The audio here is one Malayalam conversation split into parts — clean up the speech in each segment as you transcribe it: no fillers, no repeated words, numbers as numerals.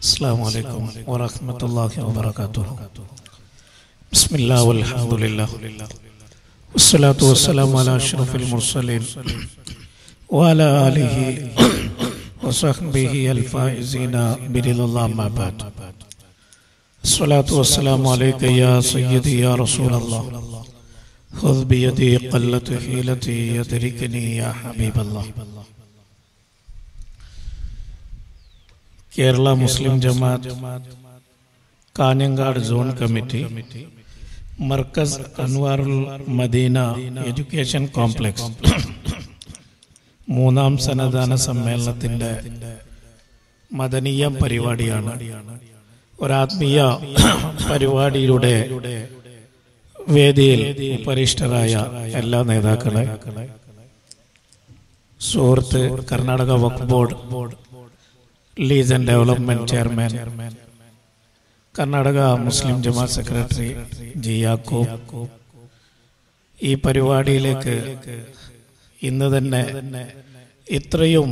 السلام عليكم ورحمة الله وبركاته. بسم الله والحمد لله والصلاة والسلام على أشرف المرسلين وعلى آله وصحبه الفائزين برضا الله ما بعد. الصلاة والسلام عليك يا سيدي يا رسول الله خذ بيدي قلت حيلتي يدركني يا حبيب الله. Kerala Muslim Jamaath Kanhangad zone committee Markaz Anwarul Madeena education complex മൂന്നാം സന്നദ്ധാന സമ്മേളനത്തിന്റെ മദനീയ പരിപാടിയാണ്. ഒരാത്മീയ പരിപാടിയിലൂടെ വേദിയിൽ പരിഷ്ഠരായ എല്ലാ നേതാക്കളെ, സുഹൃത്ത് Karnataka Waqf board lease and development chairman, Karnataka Muslim Jamaath secretary G Yakub, ഈ പരിപാടിയിലേക്ക് ഇന്ന് തന്നെ ഇത്രയും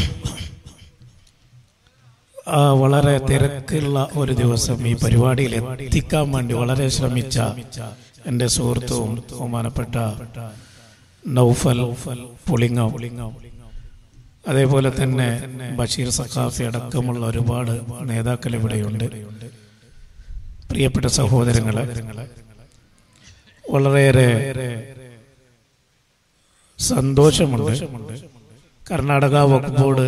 വളരെ തിരക്കുള്ള ഒരു ദിവസം ഈ പരിപാടിയിൽ എത്തിക്കാൻ വേണ്ടി വളരെ ശ്രമിച്ച എൻ്റെ സുഹൃത്തും ബഹുമാനപ്പെട്ട നൗഫൽ പുളിങ്ങം, അതേപോലെ തന്നെ ബഷീർ സഖാഫി അടക്കമുള്ള ഒരുപാട് നേതാക്കൾ ഇവിടെയുണ്ട്. പ്രിയപ്പെട്ട സഹോദരങ്ങളെ, വളരെയേറെ സന്തോഷമുണ്ട്. കർണാടക വഖഫ് ബോർഡ്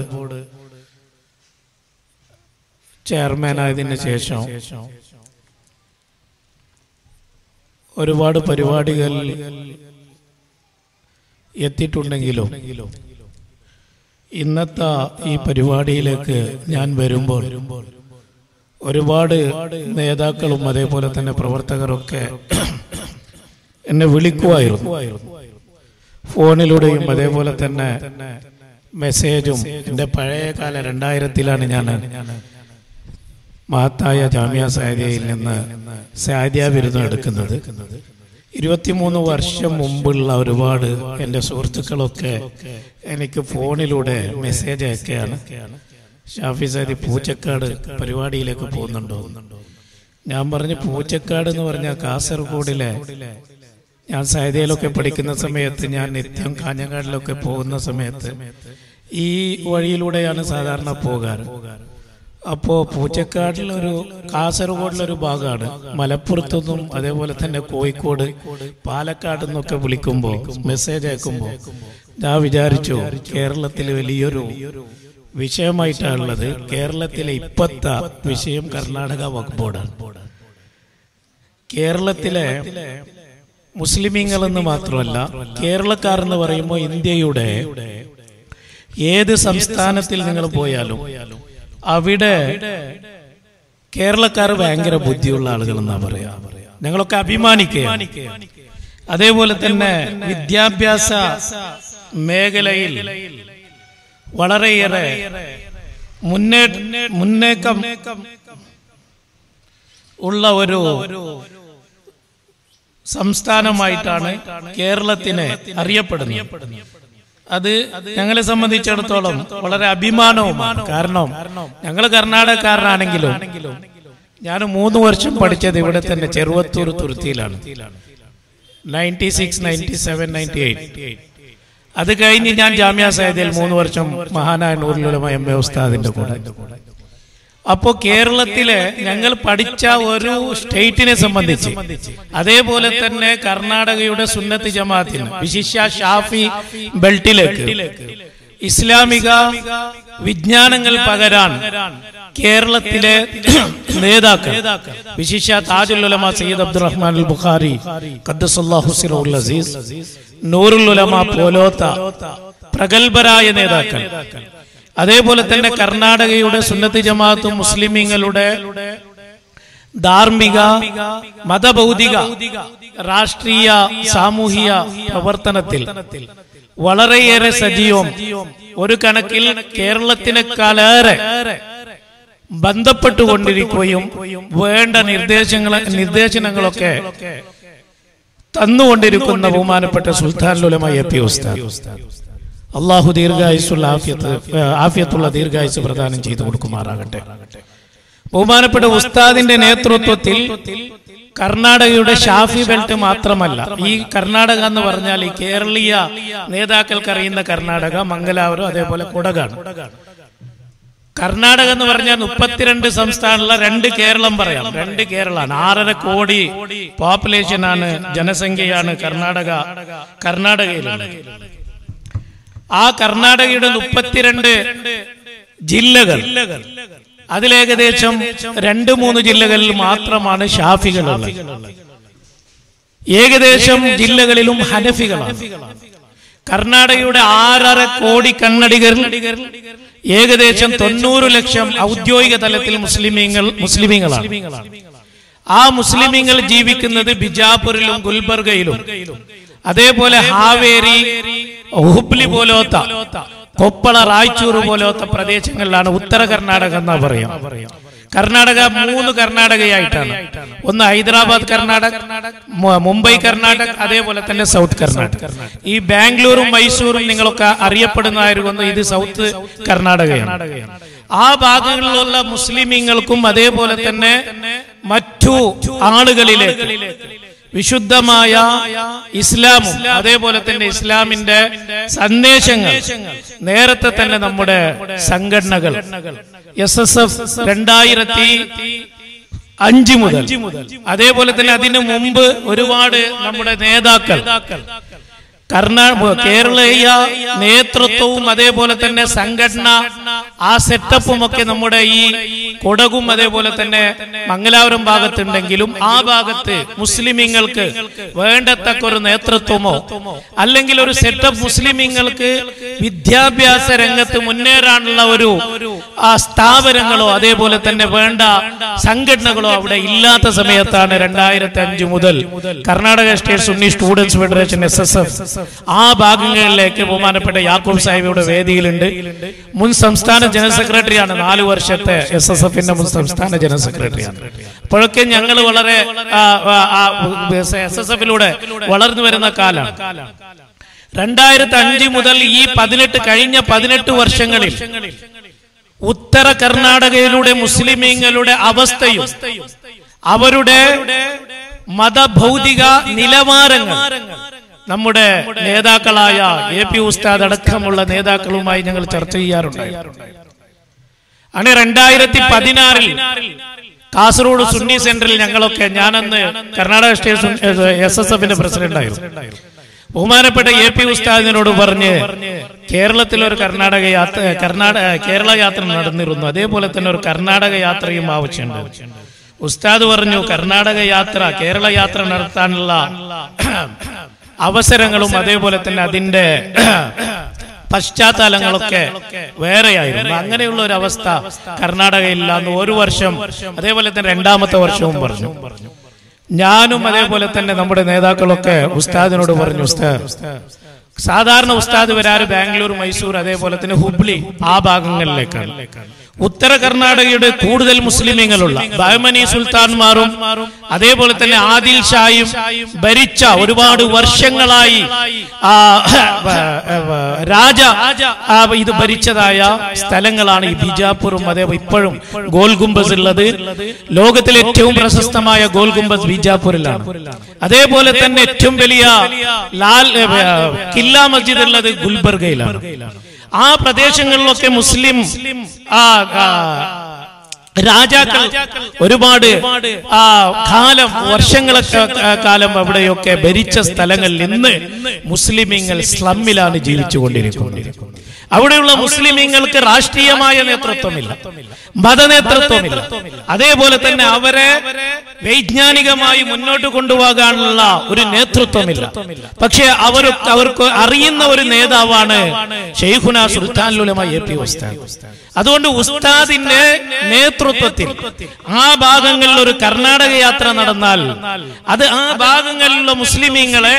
ചെയർമാനായതിനു ശേഷം ഒരുപാട് പരിപാടികൾ എത്തിയിട്ടുണ്ടെങ്കിലും ഇന്നത്തെ ഈ പരിപാടിയിലേക്ക് ഞാൻ വരുമ്പോൾ ഒരുപാട് നേതാക്കളും അതേപോലെ തന്നെ പ്രവർത്തകരൊക്കെ എന്നെ വിളിക്കുമായിരുന്നു. ഫോണിലൂടെയും അതേപോലെ തന്നെ മെസ്സേജും. എൻ്റെ പഴയകാല 2000-ലാണ് ഞാൻ മഹത്തായ ജാമിയ സഅദിയയിൽ നിന്ന് സഅദിയ ബിരുദം എടുക്കുന്നത്. 23 വർഷം മുമ്പുള്ള ഒരുപാട് എൻ്റെ സുഹൃത്തുക്കളൊക്കെ എനിക്ക് ഫോണിലൂടെ മെസ്സേജ് അയക്കുകയാണ്. ഷാഫി സഅദി പൂച്ചക്കാട് പരിപാടിയിലേക്ക് പോകുന്നുണ്ടോ? ഞാൻ പറഞ്ഞു, പൂച്ചക്കാട് എന്ന് പറഞ്ഞാൽ കാസർഗോഡിലെ, ഞാൻ സഅദിയയിലൊക്കെ പഠിക്കുന്ന സമയത്ത് ഞാൻ നിത്യം കാഞ്ഞങ്ങാടിലൊക്കെ പോകുന്ന സമയത്ത് ഈ വഴിയിലൂടെയാണ് സാധാരണ പോകാറ്. അപ്പോൾ പൂച്ചക്കാടിലൊരു, കാസർഗോഡിലൊരു ഭാഗമാണ്. മലപ്പുറത്തുനിന്നും അതേപോലെ തന്നെ കോഴിക്കോട്, പാലക്കാട് നിന്നൊക്കെ വിളിക്കുമ്പോൾ മെസ്സേജ് അയക്കുമ്പോൾ ഞാൻ വിചാരിച്ചു കേരളത്തിൽ വലിയൊരു വിഷയമായിട്ടാണുള്ളത്. കേരളത്തിലെ ഇപ്പത്തെ വിഷയം കർണാടക വഖഫ് ബോർഡാണ്. കേരളത്തിലെ മുസ്ലിമീങ്ങളെന്ന് മാത്രമല്ല, കേരളക്കാർ എന്ന് പറയുമ്പോൾ ഇന്ത്യയുടെ ഏത് സംസ്ഥാനത്തിൽ നിങ്ങൾ പോയാലും അവിടെ കേരളക്കാർ ഭയങ്കര ബുദ്ധിയുള്ള ആളുകൾ എന്നാ പറയാ. ഞങ്ങളൊക്കെ അഭിമാനിക്കുകയാണ്. അതേപോലെ തന്നെ വിദ്യാഭ്യാസ മേഖലയിൽ വളരെയേറെ മുന്നേക്കം ഉള്ള ഒരു സംസ്ഥാനമായിട്ടാണ് കേരളത്തിനെ അറിയപ്പെടുന്നത്. അത് ഞങ്ങളെ സംബന്ധിച്ചിടത്തോളം വളരെ അഭിമാനവുമാണ്. കാരണം ഞങ്ങൾ കർണാടകക്കാരനാണെങ്കിലും ഞാൻ 3 വർഷം പഠിച്ചത് ഇവിടെ തന്നെ ചെറുവത്തൂർ തുരുത്തിയിലാണ്. 96, 97, 98. അത് കഴിഞ്ഞ് ഞാൻ ജാമിയ സഅദിയയിൽ 3 വർഷം മഹാനായ നൂറുൽ ഉലമ എം എ ഉസ്താദിന്റെ കൂടെ. അപ്പോ കേരളത്തിലെ ഞങ്ങൾ പഠിച്ച ഒരു സ്റ്റേറ്റിനെ സംബന്ധിച്ച്, അതേപോലെ തന്നെ കർണാടകയുടെ സുന്നത്ത് ജമാഅത്തിന്, വിശിഷ്യ ഷാഫി ബെൽറ്റിലേക്ക് ഇസ്ലാമിക വിജ്ഞാനങ്ങൾ പകരാൻ കേരളത്തിലെ നേതാക്കൾ, വിശിഷ്യ താജുൽ ഉലമ സയ്യിദ് അബ്ദുറഹ്മാൻ അൽ ബുഖാരി ഖദ്ദസല്ലാഹു സിറഹുൽ അസീസ്, നൂറുൽ ഉലമ പോലോത്ത പ്രഗത്ഭരായ നേതാക്കൾ, അതേപോലെ തന്നെ കർണാടകയുടെ സുന്നത്ത് ജമാഅത്തും മുസ്ലിമീങ്ങളുടെ ധാർമ്മിക, മതഭൗതിക, രാഷ്ട്രീയ, സാമൂഹിക പ്രവർത്തനത്തിൽ വളരെയേറെ സജീവം, ഒരു കണക്കിൽ കേരളത്തിനേക്കാളേറെ ബന്ധപ്പെട്ടുകൊണ്ടിരിക്കുകയും വേണ്ട നിർദ്ദേശങ്ങളൊക്കെ തന്നുകൊണ്ടിരിക്കുന്ന ബഹുമാനപ്പെട്ട സുൽത്താനുൽ ഉലമ എ പി ഉസ്താദ്, അള്ളാഹു ദീർഘായുസ്സുള്ള ആഫിയത്തുള്ള ദീർഘായുസ് പ്രദാനം ചെയ്തു കൊടുക്കുമാറാകട്ടെ. ബഹുമാനപ്പെട്ട ഉസ്താദിന്റെ നേതൃത്വത്തിൽ കർണാടകയുടെ ഷാഫി ബെൽറ്റ് മാത്രമല്ല, ഈ കർണാടക എന്ന് പറഞ്ഞാൽ ഈ കേരളീയ നേതാക്കൾക്ക് അറിയുന്ന കർണാടക, മംഗലാപുരം, അതേപോലെ കുടകാണ്. കർണാടക എന്ന് പറഞ്ഞാൽ 32 സംസ്ഥാനമുള്ള 2 കേരളം പറയാം. 2 കേരളമാണ്. 6.5 കോടി പോപ്പുലേഷനാണ്, ജനസംഖ്യയാണ് കർണാടകയിലുള്ളത്. ആ കർണാടകയുടെ 32 ജില്ലകൾ, അതിലേകദേശം 2-3 ജില്ലകളിൽ മാത്രമാണ് ഷാഫികളുള്ളത്. ഏകദേശം ജില്ലകളിലും ഹനഫികളാണ്. കർണാടകയുടെ 6.5 കോടി കന്നഡികർ, ഏകദേശം 90 ലക്ഷം ഔദ്യോഗിക തലത്തിൽ മുസ്ലിമീങ്ങളാണ്. ആ മുസ്ലിമീങ്ങൾ ജീവിക്കുന്നത് ബിജാപൂരിലും ഗുൽബർഗയിലും, അതേപോലെ ഹാവേരി, ഹുബ്ലി പോലത്തെ, കൊപ്പള, റായ്ചൂർ പോലത്തെ പ്രദേശങ്ങളിലാണ് ഉത്തര കർണാടക എന്നാ പറയാം. കർണാടക 3 കർണാടകയായിട്ടാണ്. ഒന്ന് ഹൈദരാബാദ് കർണാടക, മുംബൈ കർണാടക, അതേപോലെ തന്നെ സൗത്ത് കർണാടക. ഈ ബാംഗ്ലൂരും മൈസൂരും നിങ്ങളൊക്കെ അറിയപ്പെടുന്നതായിരുന്നു, ഇത് സൗത്ത് കർണാടകയാണ്. ആ ഭാഗങ്ങളിലുള്ള മുസ്ലിമീങ്ങൾക്കും അതേപോലെ തന്നെ മറ്റു ആളുകളിലേക്ക് വിശുദ്ധമായ ഇസ്ലാമും അതേപോലെ തന്നെ ഇസ്ലാമിന്റെ സന്ദേശങ്ങൾ നേരത്തെ തന്നെ നമ്മുടെ സംഘടനകൾ SSF 2005 മുതൽ, അതേപോലെ തന്നെ അതിനു മുമ്പ് ഒരുപാട് നമ്മുടെ നേതാക്കൾ, കേരളീയ നേതൃത്വവും അതേപോലെ തന്നെ സംഘടന, ആ സെറ്റപ്പും ഒക്കെ നമ്മുടെ ഈ കൊടകും അതേപോലെ തന്നെ മംഗലാപുരം ഭാഗത്തുണ്ടെങ്കിലും ആ ഭാഗത്ത് മുസ്ലിമീങ്ങൾക്ക് വേണ്ടത്തക്ക ഒരു നേതൃത്വമോ അല്ലെങ്കിൽ ഒരു സെറ്റപ്പ് മുസ്ലിമീങ്ങൾക്ക് വിദ്യാഭ്യാസ രംഗത്ത് മുന്നേറാനുള്ള ഒരു സ്ഥാപനങ്ങളോ അതേപോലെ തന്നെ വേണ്ട സംഘടനകളോ അവിടെ ഇല്ലാത്ത സമയത്താണ് 2005 മുതൽ Karnataka state Sunni students federation SSF ആ ഭാഗങ്ങളിലേക്ക് ബഹുമാനപ്പെട്ട യാക്കൂബ് സാഹിബിയുടെ വേദിയിലുണ്ട്. മുൻ സംസ്ഥാന ജനറൽ സെക്രട്ടറിയാണ്, 4 വർഷത്തെ SSFന്റെ മുൻ സംസ്ഥാന ജനറൽ സെക്രട്ടറിയാണ്. അപ്പോഴൊക്കെ ഞങ്ങൾ വളരെ SSFിലൂടെ വളർന്നു വരുന്ന കാലമാണ്. 2005 മുതൽ ഈ കഴിഞ്ഞ 18 വർഷങ്ങളിൽ ഉത്തര കർണാടകയിലൂടെ മുസ്ലിമീങ്ങളുടെ അവസ്ഥയും അവരുടെ മതഭൗതിക നിലവാരങ്ങൾ നമ്മുടെ നേതാക്കളായ AP ഉസ്താദ് അടക്കമുള്ള നേതാക്കളുമായി ഞങ്ങൾ ചർച്ച ചെയ്യാറുണ്ടായിരുന്നു. അങ്ങനെ 2016 കാസർഗോഡ് സുന്നി സെന്ററിൽ ഞാനന്ന് കർണാടക സ്റ്റേറ്റ് SSFന്റെ പ്രസിഡന്റ് ആയിരുന്നു. ബഹുമാനപ്പെട്ട AP ഉസ്താദിനോട് പറഞ്ഞ് കേരളത്തിലൊരു കേരള യാത്ര നടന്നിരുന്നു, അതേപോലെ തന്നെ ഒരു കർണാടക യാത്രയും ആവശ്യമുണ്ട്. ഉസ്താദ് പറഞ്ഞു, കേരള യാത്ര നടത്താനുള്ള അവസരങ്ങളും അതേപോലെ തന്നെ അതിന്റെ പശ്ചാത്തലങ്ങളൊക്കെ വേറെയായിരുന്നു. അങ്ങനെയുള്ള ഒരു അവസ്ഥ കർണാടകയില്ല എന്ന് 1 വർഷം, അതേപോലെ തന്നെ 2ാമത്തെ വർഷവും പറഞ്ഞു. ഞാനും അതേപോലെ തന്നെ നമ്മുടെ നേതാക്കളൊക്കെ ഉസ്താദിനോട് പറഞ്ഞു, സാധാരണ ഉസ്താദ് വരാറ് ബാംഗ്ലൂർ, മൈസൂർ, അതേപോലെ തന്നെ ഹുബ്ലി ആ ഭാഗങ്ങളിലേക്കാണ്. ഉത്തര കർണാടകയുടെ കൂടുതൽ മുസ്ലിമീങ്ങളുള്ള ബഹമനി സുൽത്താൻമാരും അതേപോലെ തന്നെ ആദിൽ ഷായും ഭരിച്ച ഒരുപാട് വർഷങ്ങളായി ഇത് ഭരിച്ചതായ സ്ഥലങ്ങളാണ് ഈ ബിജാപൂരും. അതേപോലെ ഇപ്പോഴും ഗോൽ ഗുംബസ് ഉള്ളത്, ലോകത്തിലെ ഏറ്റവും പ്രശസ്തമായ ഗോൽ ഗുംബസ് ബിജാപൂരിലാണ്. അതേപോലെ തന്നെ ഏറ്റവും വലിയ കില്ല മസ്ജിദ് ഉള്ളത് ഗുൽബർഗയിലാണ്. ആ പ്രദേശങ്ങളിലൊക്കെ മുസ്ലിം രാജാക്കൾ ഒരുപാട് വർഷങ്ങളൊക്കെ കാലം അവിടെയൊക്കെ ഭരിച്ച സ്ഥലങ്ങളിൽ ഇന്ന് മുസ്ലിമീങ്ങൾ സ്ലമ്മിലാണ് ജീവിച്ചുകൊണ്ടിരിക്കുന്നത്. അവിടെയുള്ള മുസ്ലിമീങ്ങൾക്ക് രാഷ്ട്രീയമായ നേതൃത്വമില്ല, മതനേതൃത്വമില്ല, അതേപോലെ തന്നെ അവരെ വൈജ്ഞാനികമായി മുന്നോട്ട് കൊണ്ടുപോകാനുള്ള ഒരു നേതൃത്വമില്ല. പക്ഷെ അവർക്ക് അറിയുന്ന ഒരു നേതാവാണ് ശൈഖുന സുൽത്താനുൽ ഉലമ AP ഉസ്താദ്. അതുകൊണ്ട് ഉസ്താദിന്റെ നേതൃത്വത്തിൽ ആ ഭാഗങ്ങളിൽ ഒരു കർണാടക യാത്ര നടന്നാൽ അത് ആ ഭാഗങ്ങളിലുള്ള മുസ്ലിമീങ്ങളെ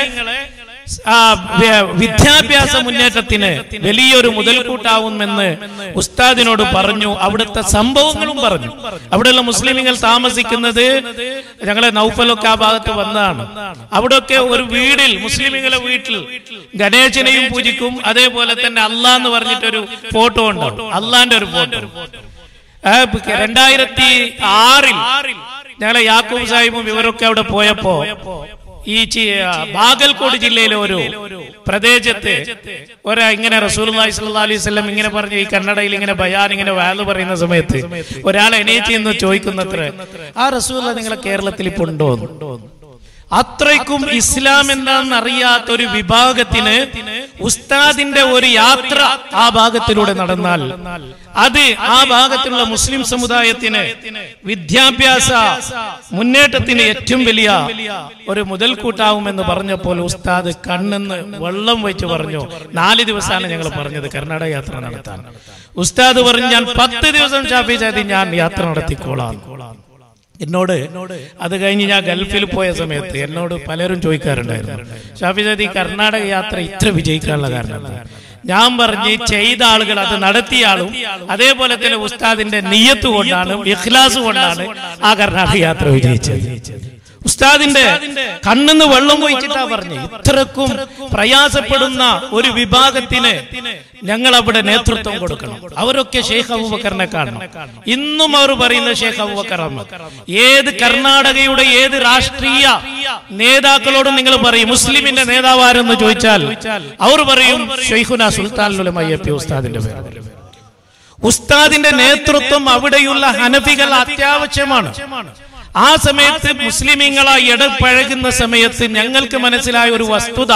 വിദ്യാഭ്യാസ മുന്നേറ്റത്തിന് വലിയൊരു മുതൽക്കൂട്ടാവുമെന്ന് ഉസ്താദിനോട് പറഞ്ഞു. അവിടുത്തെ സംഭവങ്ങളും പറഞ്ഞു. അവിടെയുള്ള മുസ്ലിമുകൾ താമസിക്കുന്നത്, ഞങ്ങളെ നൗഫലൊക്കെ ആ ഭാഗത്ത് വന്നതാണ്. അവിടെയൊക്കെ ഒരു വീടിൽ, മുസ്ലിമുകളെ വീട്ടിൽ ഗണേശനെയും പൂജിക്കും, അതേപോലെ തന്നെ അള്ളാഹ് എന്ന് പറഞ്ഞിട്ടൊരു ഫോട്ടോ ഉണ്ടാവും, അള്ളാന്റെ ഒരു ഫോട്ടോ. 2006 ഞങ്ങളെ യാക്കൂബ് സാഹിബും ഇവരൊക്കെ അവിടെ പോയപ്പോ ഈ ബാഗൽകോട് ജില്ലയിലെ ഒരു പ്രദേശത്ത് ഇങ്ങനെ റസൂലുള്ളാഹി സ്വല്ലല്ലാഹു അലൈഹി വസല്ലം ഇങ്ങനെ പറഞ്ഞു, ഈ കന്നഡയിൽ ഇങ്ങനെ ബയാൻ ഇങ്ങനെ വാല് പറയുന്ന സമയത്ത് ഒരാളെ എണീറ്റ് എന്ന് ചോദിക്കുന്നത്ര, ആ റസൂലുള്ളാഹി നിങ്ങളെ കേരളത്തിൽ ഇപ്പൊ ഉണ്ടോ? അത്രയ്ക്കും ഇസ്ലാം എന്താണെന്ന് അറിയാത്ത ഒരു വിഭാഗത്തിന് ഉസ്താദിന്റെ ഒരു യാത്ര ആ ഭാഗത്തിലൂടെ നടന്നാൽ അത് ആ ഭാഗത്തുള്ള മുസ്ലിം സമുദായത്തിന് വിദ്യാഭ്യാസ മുന്നേറ്റത്തിന് ഏറ്റവും വലിയ ഒരു മുതൽക്കൂട്ടാവുമെന്ന് പറഞ്ഞപ്പോൾ ഉസ്താദ് കണ്ണെന്ന് വെള്ളം വെച്ച് പറഞ്ഞു, 4 ദിവസമാണ് ഞങ്ങൾ പറഞ്ഞത് കർണാടക യാത്ര നടത്താൻ. ഉസ്താദ് പറഞ്ഞു, ഞാൻ 10 ദിവസം ഷാഫി സാദി ഞാൻ യാത്ര നടത്തിക്കോളാം. എന്നോട് അത് കഴിഞ്ഞ് ഞാൻ ഗൾഫിൽ പോയ സമയത്ത് എന്നോട് പലരും ചോദിക്കാറുണ്ടായിരുന്നു, ഷാഫി സാദി കർണാടക യാത്ര ഇത്ര വിജയിക്കാനുള്ള കാരണം എന്താ? ഞാൻ പറഞ്ഞ് ചെയ്ത ആളുകൾ, അത് നടത്തിയ ആളും അതേപോലെ തന്നെ ഉസ്താദിന്റെ നിയ്യത്ത് കൊണ്ടാണ്, ഇഖ്ലാസ് കൊണ്ടാണ് ആ കർണാടക യാത്ര വിജയിച്ചത്. ഉസ്താദിന്റെ കണ്ണിന്ന് വെള്ളം ഒഴിച്ചിട്ടാ പറഞ്ഞു, ഇത്രക്കും പ്രയാസപ്പെടുന്ന ഒരു വിഭാഗത്തിന് ഞങ്ങൾ അവിടെ നേതൃത്വം കൊടുക്കണം. അവരൊക്കെ ഷെയ്ഖ് അബൂബക്കറിനെ കാണണം. ഇന്നും അവർ പറയുന്നത് ഷെയ്ഖ് അബൂബക്കർ അഹ്മദ്. ഏത് കർണാടകയുടെ ഏത് രാഷ്ട്രീയ നേതാക്കളോടും നിങ്ങൾ പറയും മുസ്ലിമിന്റെ നേതാവ് ആരെന്ന് ചോദിച്ചാൽ അവർ പറയും ഷെയ്ഖുനാ സുൽത്താനുൽ ഉലമാ എ.പി. ഉസ്താദിന്റെ പേര്. ഉസ്താദിന്റെ നേതൃത്വം അവിടെയുള്ള ഹനഫികൾ അത്യാവശ്യമാണ്. ആ സമയത്ത് മുസ്ലിമീങ്ങളായി ഇടപഴകുന്ന സമയത്ത് ഞങ്ങൾക്ക് മനസ്സിലായ ഒരു വസ്തുത,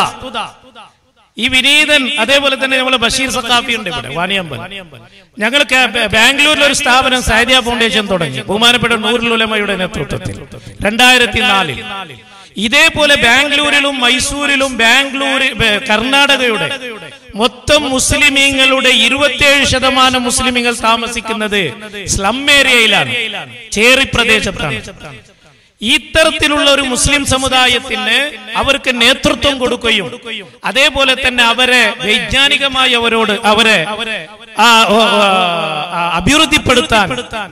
ഈ വിനീതൻ അതേപോലെ തന്നെ നമ്മളെ ബഷീർ സഖാഫി ഉണ്ട് ഇവിടെ വാണിയമ്പൽ. ഞങ്ങൾക്ക് ബാംഗ്ലൂരിൽ ഒരു സ്ഥാപനം സൈദിയ ഫൗണ്ടേഷൻ തുടങ്ങി ബഹുമാനപ്പെട്ട നൂറുൽ ഉലമയുടെ നേതൃത്വത്തിൽ 2004. ഇതേപോലെ ബാംഗ്ലൂരിലും മൈസൂരിലും കർണാടകയുടെ മൊത്തം മുസ്ലിമീങ്ങളുടെ 27% മുസ്ലിമീങ്ങൾ താമസിക്കുന്നത് സ്ലം ഏരിയയിലാണ്, ചേറി പ്രദേശത്താണ്. ഇത്തരത്തിലുള്ള ഒരു മുസ്ലിം സമുദായത്തിന് അവർക്ക് നേതൃത്വം കൊടുക്കുകയും അതേപോലെ തന്നെ അവരെ വൈജ്ഞാനികമായി അവരെ അഭിവൃദ്ധിപ്പെടുത്താൻ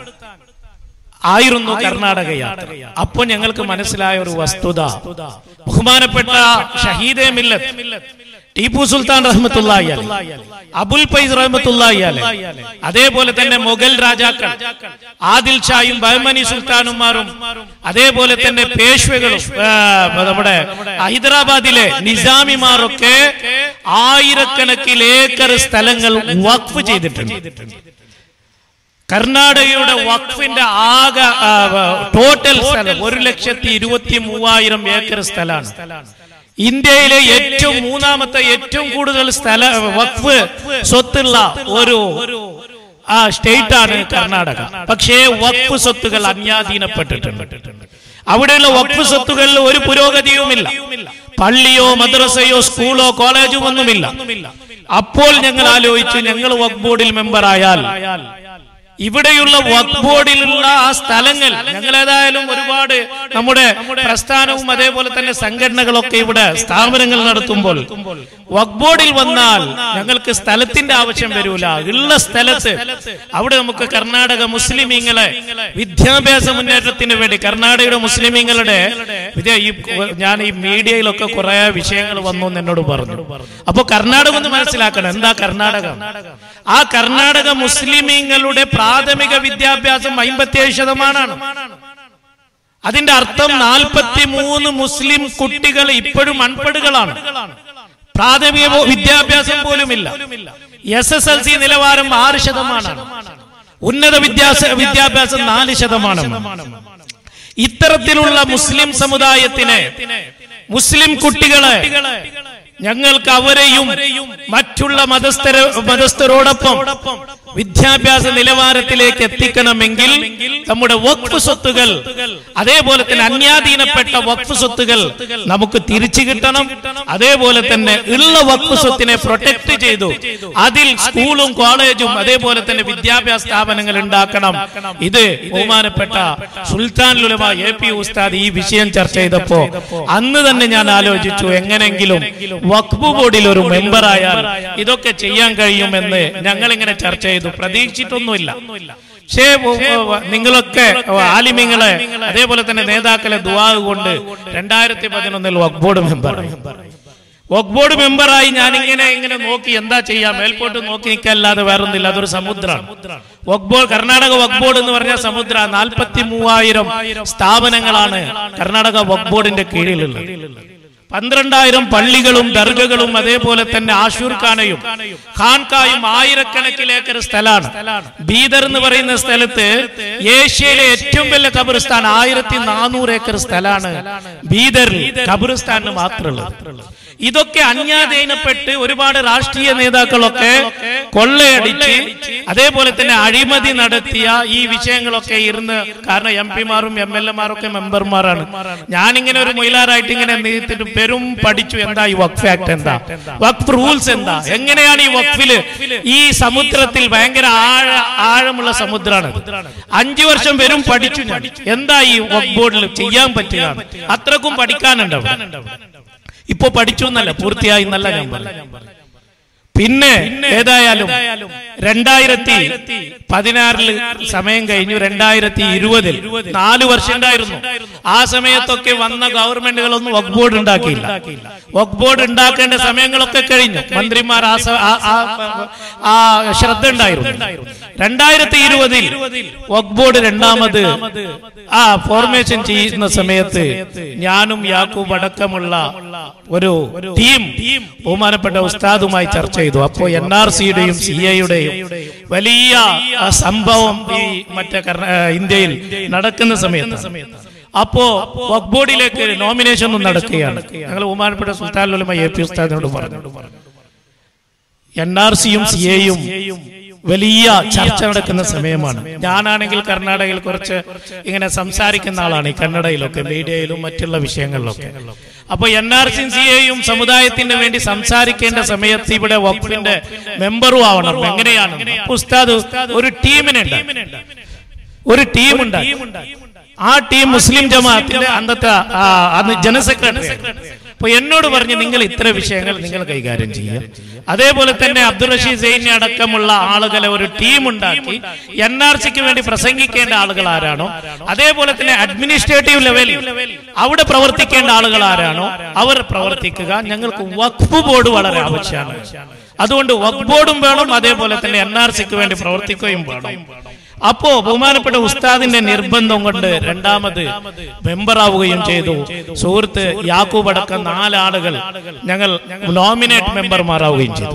ആയിരുന്നു കർണാടക യാത്ര. അപ്പോൾ ഞങ്ങൾക്ക് മനസ്സിലായ ഒരു വസ്തുത, ബഹുമാനപ്പെട്ട ഷഹീദെ മില്ലത്ത് ടിപ്പു സുൽത്താൻ റഹ്മത്തുള്ളാഹി അലൈഹി, അബുൽ ഫൈസ് റഹ്മത്തുള്ളാഹി അലൈഹി, അതേപോലെ തന്നെ മുഗൾ രാജാക്കൾ ആദിൽ ഷായും ബഹമനി സുൽത്താനുമാരും അതേപോലെ തന്നെ പേഷ്വകളും നമ്മുടെ ഹൈദരാബാദിലെ നിസാമിമാരൊക്കെ ആയിരക്കണക്കിന് ഏക്കർ സ്ഥലങ്ങൾ വഖഫ് ചെയ്തിട്ടുണ്ട്. കർണാടകയുടെ വഖഫിന്റെ ആകെ ടോട്ടൽ സ്ഥലം 1,23,000 ഏക്കർ സ്ഥലമാണ്. ഇന്ത്യയിലെ മൂന്നാമത്തെ ഏറ്റവും കൂടുതൽ വഖഫ് സ്വത്തുള്ള ഒരു സ്റ്റേറ്റ് ആണ് കർണാടക. പക്ഷേ വഖഫ് സ്വത്തുകൾ അന്യാധീനപ്പെട്ടിട്ടുണ്ട്. അവിടെയുള്ള വഖഫ് സ്വത്തുകളിൽ ഒരു പുരോഗതിയുമില്ല. പള്ളിയോ മദ്രസയോ സ്കൂളോ കോളേജോ ഒന്നുമില്ല. അപ്പോൾ ഞങ്ങൾ ആലോചിച്ചു, ഞങ്ങൾ വഖഫ് ബോർഡിൽ മെമ്പറായാൽ ഇവിടെയുള്ള വഖഫ് ബോർഡിലുള്ള ആ സ്ഥലങ്ങൾ ഞങ്ങൾ ഏതായാലും ഒരുപാട് നമ്മുടെ പ്രസ്ഥാനവും അതേപോലെ തന്നെ സംഘടനകളൊക്കെ ഇവിടെ സ്ഥാപനങ്ങൾ നടത്തുമ്പോൾ വഖഫ് ബോർഡിൽ വന്നാൽ ഞങ്ങൾക്ക് സ്ഥലത്തിന്റെ ആവശ്യം വരൂല. ഉള്ള സ്ഥലത്ത് അവിടെ നമുക്ക് കർണാടക മുസ്ലിമീങ്ങളെ വിദ്യാഭ്യാസ മുന്നേറ്റത്തിന് വേണ്ടി കർണാടകയുടെ മുസ്ലിമീങ്ങളുടെ ഞാൻ ഈ മീഡിയയിലൊക്കെ കുറെ വിഷയങ്ങൾ വന്നു എന്ന് എന്നോട് പറഞ്ഞു. അപ്പൊ കർണാടക ഒന്ന് മനസ്സിലാക്കണം, എന്താ കർണാടക? ആ കർണാടക മുസ്ലിമീങ്ങളുടെ പ്രാഥമിക വിദ്യാഭ്യാസം 57%. അതിന്റെ അർത്ഥം 43 മുസ്ലിം കുട്ടികൾ ഇപ്പോഴും അൺപടുകളാണ്. പ്രാഥമിക വിദ്യാഭ്യാസം പോലുമില്ല. SSLC നിലവാരം 6%. ഉന്നത വിദ്യാഭ്യാസം 4%. ഇത്തരത്തിലുള്ള മുസ്ലിം സമുദായത്തിന് മുസ്ലിം കുട്ടികളെ ഞങ്ങൾക്ക് അവരെയും മറ്റുള്ള മതസ്ഥരോടൊപ്പം വിദ്യാഭ്യാസ നിലവാരത്തിലേക്ക് എത്തിക്കണമെങ്കിൽ നമ്മുടെ വഖഫ് സ്വത്തുകൾ അതേപോലെ തന്നെ അന്യാധീനപ്പെട്ട വഖഫ് സ്വത്തുകൾ നമുക്ക് തിരിച്ചു കിട്ടണം. അതേപോലെ തന്നെ ഉള്ള വഖഫ് സ്വത്തിനെ പ്രൊട്ടക്ട് ചെയ്തു അതിൽ സ്കൂളും കോളേജും അതേപോലെ തന്നെ വിദ്യാഭ്യാസ സ്ഥാപനങ്ങൾ ഉണ്ടാക്കണം. ഇത് ബഹുമാനപ്പെട്ട സുൽത്താനുൽ ഉലമാ എ.പി. ഉസ്താദ് ഈ വിഷയം ചർച്ച ചെയ്തപ്പോ അന്ന് തന്നെ ഞാൻ ആലോചിച്ചു, എങ്ങനെങ്കിലും വഖഫ് ബോർഡിൽ ഒരു മെമ്പറായാൽ ഇതൊക്കെ ചെയ്യാൻ കഴിയുമെന്ന് ഞങ്ങൾ ഇങ്ങനെ ചർച്ച ചെയ്തു. പ്രതീക്ഷിച്ചിട്ടൊന്നുമില്ല. പക്ഷേ നിങ്ങളൊക്കെ ആലിമീങ്ങളെ അതേപോലെ തന്നെ നേതാക്കളെ ദുആ കൊണ്ട് 2011 Waqf board member. Waqf board മെമ്പറായി ഞാൻ ഇങ്ങനെ നോക്കി എന്താ ചെയ്യാം, മേൽപോട്ട് നോക്കി നിൽക്കല്ലാതെ വേറൊന്നില്ല. അതൊരു സമുദ്രമാണ്. വഖഫ് ബോർഡ്, കർണാടക വഖഫ് ബോർഡ് എന്ന് പറഞ്ഞ സമുദ്ര 43,000 സ്ഥാപനങ്ങളാണ് കർണാടക വഖഫ് ബോർഡിന്റെ കീഴിലുള്ളത്. 12,000 പള്ളികളും ദർഗകളും അതേപോലെ തന്നെ ആശൂർഖാനയും ഖാൻകായും ആയിരക്കണക്കിന് ഏക്കർ സ്ഥലമാണ്. ബീദർ എന്ന് പറയുന്ന സ്ഥലത്ത് ഏഷ്യയിലെ ഏറ്റവും വലിയ ഖബർസ്ഥാൻ 1400 ഏക്കർ സ്ഥലമാണ് ബീദറിൽ ഖബർസ്ഥാനിന് മാത്രമുള്ളത്. ഇതൊക്കെ അന്യാധീനപ്പെട്ട് ഒരുപാട് രാഷ്ട്രീയ നേതാക്കളൊക്കെ കൊള്ളയടിച്ച് അതേപോലെ തന്നെ അഴിമതി നടത്തിയ ഈ വിഷയങ്ങളൊക്കെ ഇരുന്ന്, കാരണം MP-മാരും MLA-മാരും ഒക്കെ മെമ്പർമാരാണ്. ഞാനിങ്ങനെ ഒരു മൊയിലാറായിട്ട് ഇങ്ങനെ നീത്തിട്ട് പെരും പഠിച്ചു. എന്താ ഈ വഖഫ് ആക്ട്, എന്താ വഖഫ് റൂൾസ്, എന്താ എങ്ങനെയാണ് ഈ വഖഫില് ഈ സമുദ്രത്തിൽ ഭയങ്കര ആഴമുള്ള സമുദ്രമാണ്. 5 വർഷം വരും പഠിച്ചു ഞാൻ എന്താ ഈ വഖഫ് ബോർഡിൽ ചെയ്യാൻ പറ്റുക, അത്രക്കും പഠിക്കാനുണ്ടാവും. ഇപ്പൊ പഠിച്ചു എന്നല്ല, പൂർത്തിയായി എന്നല്ല ഞാൻ പറഞ്ഞു. പിന്നെ ഏതായാലും 2016 സമയം കഴിഞ്ഞു. 2020 4 വർഷം ഉണ്ടായിരുന്നു. ആ സമയത്തൊക്കെ വന്ന ഗവൺമെന്റുകളൊന്നും വഖഫ് ബോർഡ് ഉണ്ടാക്കിയില്ല. വഖഫ് ബോർഡ് ഉണ്ടാക്കേണ്ട സമയങ്ങളൊക്കെ കഴിഞ്ഞു. മന്ത്രിമാർ ആ ശ്രദ്ധ ഉണ്ടായിരുന്നു. 2020 വഖഫ് ബോർഡ് രണ്ടാമത് ഫോർമേഷൻ ചെയ്യുന്ന സമയത്ത് ഞാനും യാക്കൂബ് അടക്കമുള്ള ഒരു ടീം ബഹുമാനപ്പെട്ട ഉസ്താദുമായി ചർച്ച ചെയ്തു. അപ്പോ NRC-യുടെയും CA-യുടെയും വലിയ സംഭവം ഈ മറ്റേ ഇന്ത്യയിൽ നടക്കുന്ന സമയത്ത് അപ്പോ വഖഫ് ബോർഡിലേക്ക് നോമിനേഷൻ ഒന്നും നടക്കുകയാണ്. ഞങ്ങൾ ബഹുമാനപ്പെട്ട സുൽത്താനുൽ ഉലമ AP ഉസ്താദിനോട് പറഞ്ഞു. NRC-യും CA-യും വലിയ ചർച്ച നടക്കുന്ന സമയമാണ്. ഞാനാണെങ്കിൽ കർണാടകയിൽ കുറച്ച് ഇങ്ങനെ സംസാരിക്കുന്ന ആളാണ്, ഈ കന്നഡയിലൊക്കെ മീഡിയയിലും മറ്റുള്ള വിഷയങ്ങളിലൊക്കെ. അപ്പൊ NRC-യും CA-യും സമുദായത്തിന് വേണ്ടി സംസാരിക്കേണ്ട സമയത്ത് ഇവിടെ വഖഫിന്റെ മെമ്പറും ആവണം. എങ്ങനെയാണ് ഉസ്താദ് ഒരു ടീമിനുണ്ട്, ഒരു ടീമുണ്ട്. ആ ടീം മുസ്ലിം ജമാഅത്തിന്റെ അന്നത്തെ ജനറൽ സെക്രട്ടറി. അപ്പൊ എന്നോട് പറഞ്ഞു, നിങ്ങൾ ഇത്ര വിഷയങ്ങൾ നിങ്ങൾ കൈകാര്യം ചെയ്യുക. അതേപോലെ തന്നെ അബ്ദുൾ റഷീദ് സൈനി അടക്കമുള്ള ആളുകളെ ഒരു ടീം ഉണ്ടാക്കി NRC-ക്ക് വേണ്ടി പ്രസംഗിക്കേണ്ട ആളുകൾ ആരാണോ, അതേപോലെ തന്നെ അഡ്മിനിസ്ട്രേറ്റീവ് ലെവലിൽ അവിടെ പ്രവർത്തിക്കേണ്ട ആളുകൾ ആരാണോ അവർ പ്രവർത്തിക്കുക. ഞങ്ങൾക്ക് വഖഫ് ബോർഡ് വളരെ ആവശ്യമാണ്. അതുകൊണ്ട് വഖഫ് ബോർഡും വേണം, അതേപോലെ തന്നെ NRC-ക്ക് വേണ്ടി പ്രവർത്തിക്കുകയും വേണം. അപ്പോ ബഹുമാനപ്പെട്ട ഉസ്താദിന്റെ നിർബന്ധം കൊണ്ട് രണ്ടാമത് മെമ്പറാവുകയും ചെയ്തു. സുഹൃത്ത് യാക്കൂബ് അടക്കം 4 ആളുകൾ ഞങ്ങൾ നോമിനേറ്റ് മെമ്പർമാരാവുകയും ചെയ്തു.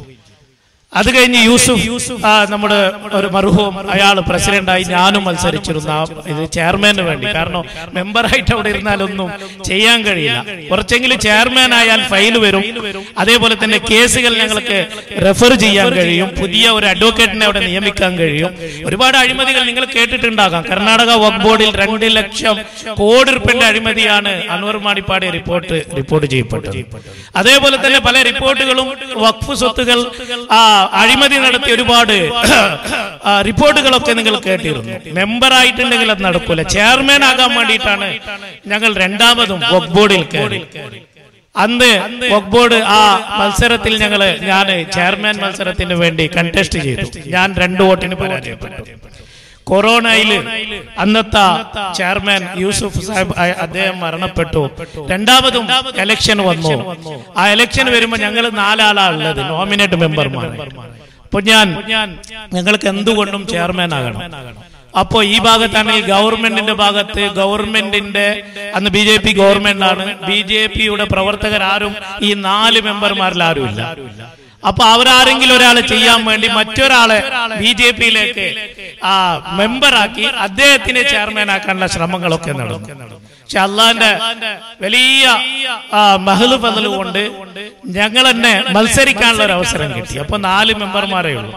അത് കഴിഞ്ഞ് യൂസുഫ്, നമ്മുടെ ഒരു മർഹൂം, അയാൾ പ്രസിഡന്റായി. ഞാനും മത്സരിച്ചിരുന്ന ഇത് ചെയർമാന് വേണ്ടി. കാരണം മെമ്പറായിട്ട് അവിടെ ഇരുന്നാലൊന്നും ചെയ്യാൻ കഴിയില്ല. കുറച്ചെങ്കിലും ചെയർമാൻ ആയാൽ ഫയൽ വരും, അതേപോലെ തന്നെ കേസുകൾ ഞങ്ങൾക്ക് റെഫർ ചെയ്യാൻ കഴിയും, പുതിയ ഒരു അഡ്വക്കേറ്റിനെ അവിടെ നിയമിക്കാൻ കഴിയും. ഒരുപാട് അഴിമതികൾ നിങ്ങൾ കേട്ടിട്ടുണ്ടാകാം. കർണാടക വഖഫ് ബോർഡിൽ 2 ലക്ഷം കോടി രൂപയുടെ അഴിമതിയാണ് അൻവർ മാണിപ്പാടി റിപ്പോർട്ട് ചെയ്യപ്പെട്ടത്. അതേപോലെ തന്നെ പല റിപ്പോർട്ടുകളും വഖഫ് സ്വത്തുകൾ അഴിമതി നടത്തിയ ഒരുപാട് റിപ്പോർട്ടുകളൊക്കെ നിങ്ങൾ കേട്ടിരുന്നു. മെമ്പർ ആയിട്ടുണ്ടെങ്കിൽ അത് നടക്കൂല. ചെയർമാൻ ആകാൻ വേണ്ടിയിട്ടാണ് ഞങ്ങൾ രണ്ടാമതും വഖഫ് ബോർഡിൽ കയറി. അന്ന് വഖഫ് ബോർഡ് മത്സരത്തിൽ ഞാൻ ചെയർമാൻ മത്സരത്തിന് വേണ്ടി കണ്ടസ്റ്റ് ചെയ്തു. ഞാൻ 2 വോട്ടിന് പരാജയപ്പെട്ടു. കൊറോണയില് അന്നത്തെ ചെയർമാൻ യൂസുഫ് സാഹിബ് അദ്ദേഹം മരണപ്പെട്ടു. രണ്ടാമതും എലക്ഷൻ വന്നു. ആ എലക്ഷൻ വരുമ്പോ ഞങ്ങൾ 4 ആളാണ് ഉള്ളത്, നോമിനേറ്റ് മെമ്പർമാർ. അപ്പൊ ഞങ്ങൾക്ക് എന്തുകൊണ്ടും ചെയർമാൻ ആകണം. അപ്പോ ഈ ഭാഗത്താണെങ്കിൽ ഗവൺമെന്റിന്റെ ഭാഗത്ത്, ഗവൺമെന്റിന്റെ അന്ന് BJP ഗവൺമെന്റ് ആണ്. BJP-യുടെ പ്രവർത്തകരാരും ഈ 4 മെമ്പർമാരിൽ ആരും ഇല്ല. അപ്പൊ അവരാരെങ്കിലും ഒരാളെ ചെയ്യാൻ വേണ്ടി മറ്റൊരാളെ BJP-യിലേക്ക് മെമ്പറാക്കി അദ്ദേഹത്തിനെ ചെയർമാൻ ആക്കാനുള്ള ശ്രമങ്ങളൊക്കെ നടന്നു. പക്ഷെ അള്ളാന്റെ വലിയ മഹ്ലു ഫദ്ല് കൊണ്ട് ഞങ്ങൾ തന്നെ മത്സരിക്കാനുള്ള ഒരു അവസരം കിട്ടി. അപ്പൊ 4 മെമ്പർമാരേ ഉള്ളൂ.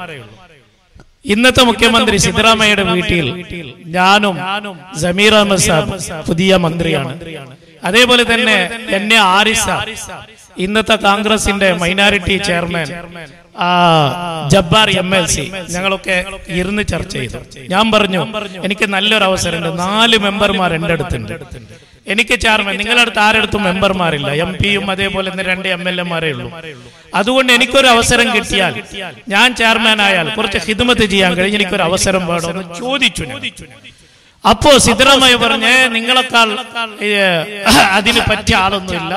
ഇന്നത്തെ മുഖ്യമന്ത്രി സിദ്ധരാമയ്യയുടെ വീട്ടിൽ ഞാനും സമീർ അഹമ്മദ് സാബ് പുതിയ മന്ത്രിയാണ്. അതേപോലെ തന്നെ ആരിസ, ഇന്നത്തെ കോൺഗ്രസിന്റെ മൈനോറിറ്റി ചെയർമാൻ ജബ്ബാർ MLC, ഞങ്ങളൊക്കെ ഇരുന്ന് ചർച്ച ചെയ്തു. ഞാൻ പറഞ്ഞു, എനിക്ക് നല്ലൊരു അവസരമുണ്ട്. 4 മെമ്പർമാർ എൻ്റെ അടുത്തുണ്ട്. എനിക്ക് ചെയർമാൻ, നിങ്ങളുടെ അടുത്ത് ആരടുത്തും മെമ്പർമാരില്ല. MP-യും അതേപോലെ തന്നെ 2 MLA-മാരേ ഉള്ളൂ. അതുകൊണ്ട് എനിക്കൊരു അവസരം കിട്ടിയാൽ, ഞാൻ ചെയർമാൻ ആയാൽ കുറച്ച് ഖിദ്മത്ത് ചെയ്യാൻ കഴിഞ്ഞ് എനിക്കൊരു അവസരം വേണമെന്ന് ചോദിച്ചു. അപ്പോ സിദ്ധരാമയ്യ പറഞ്ഞ് നിങ്ങളെക്കാൾ അതിന് പറ്റിയ ആളൊന്നുമില്ല,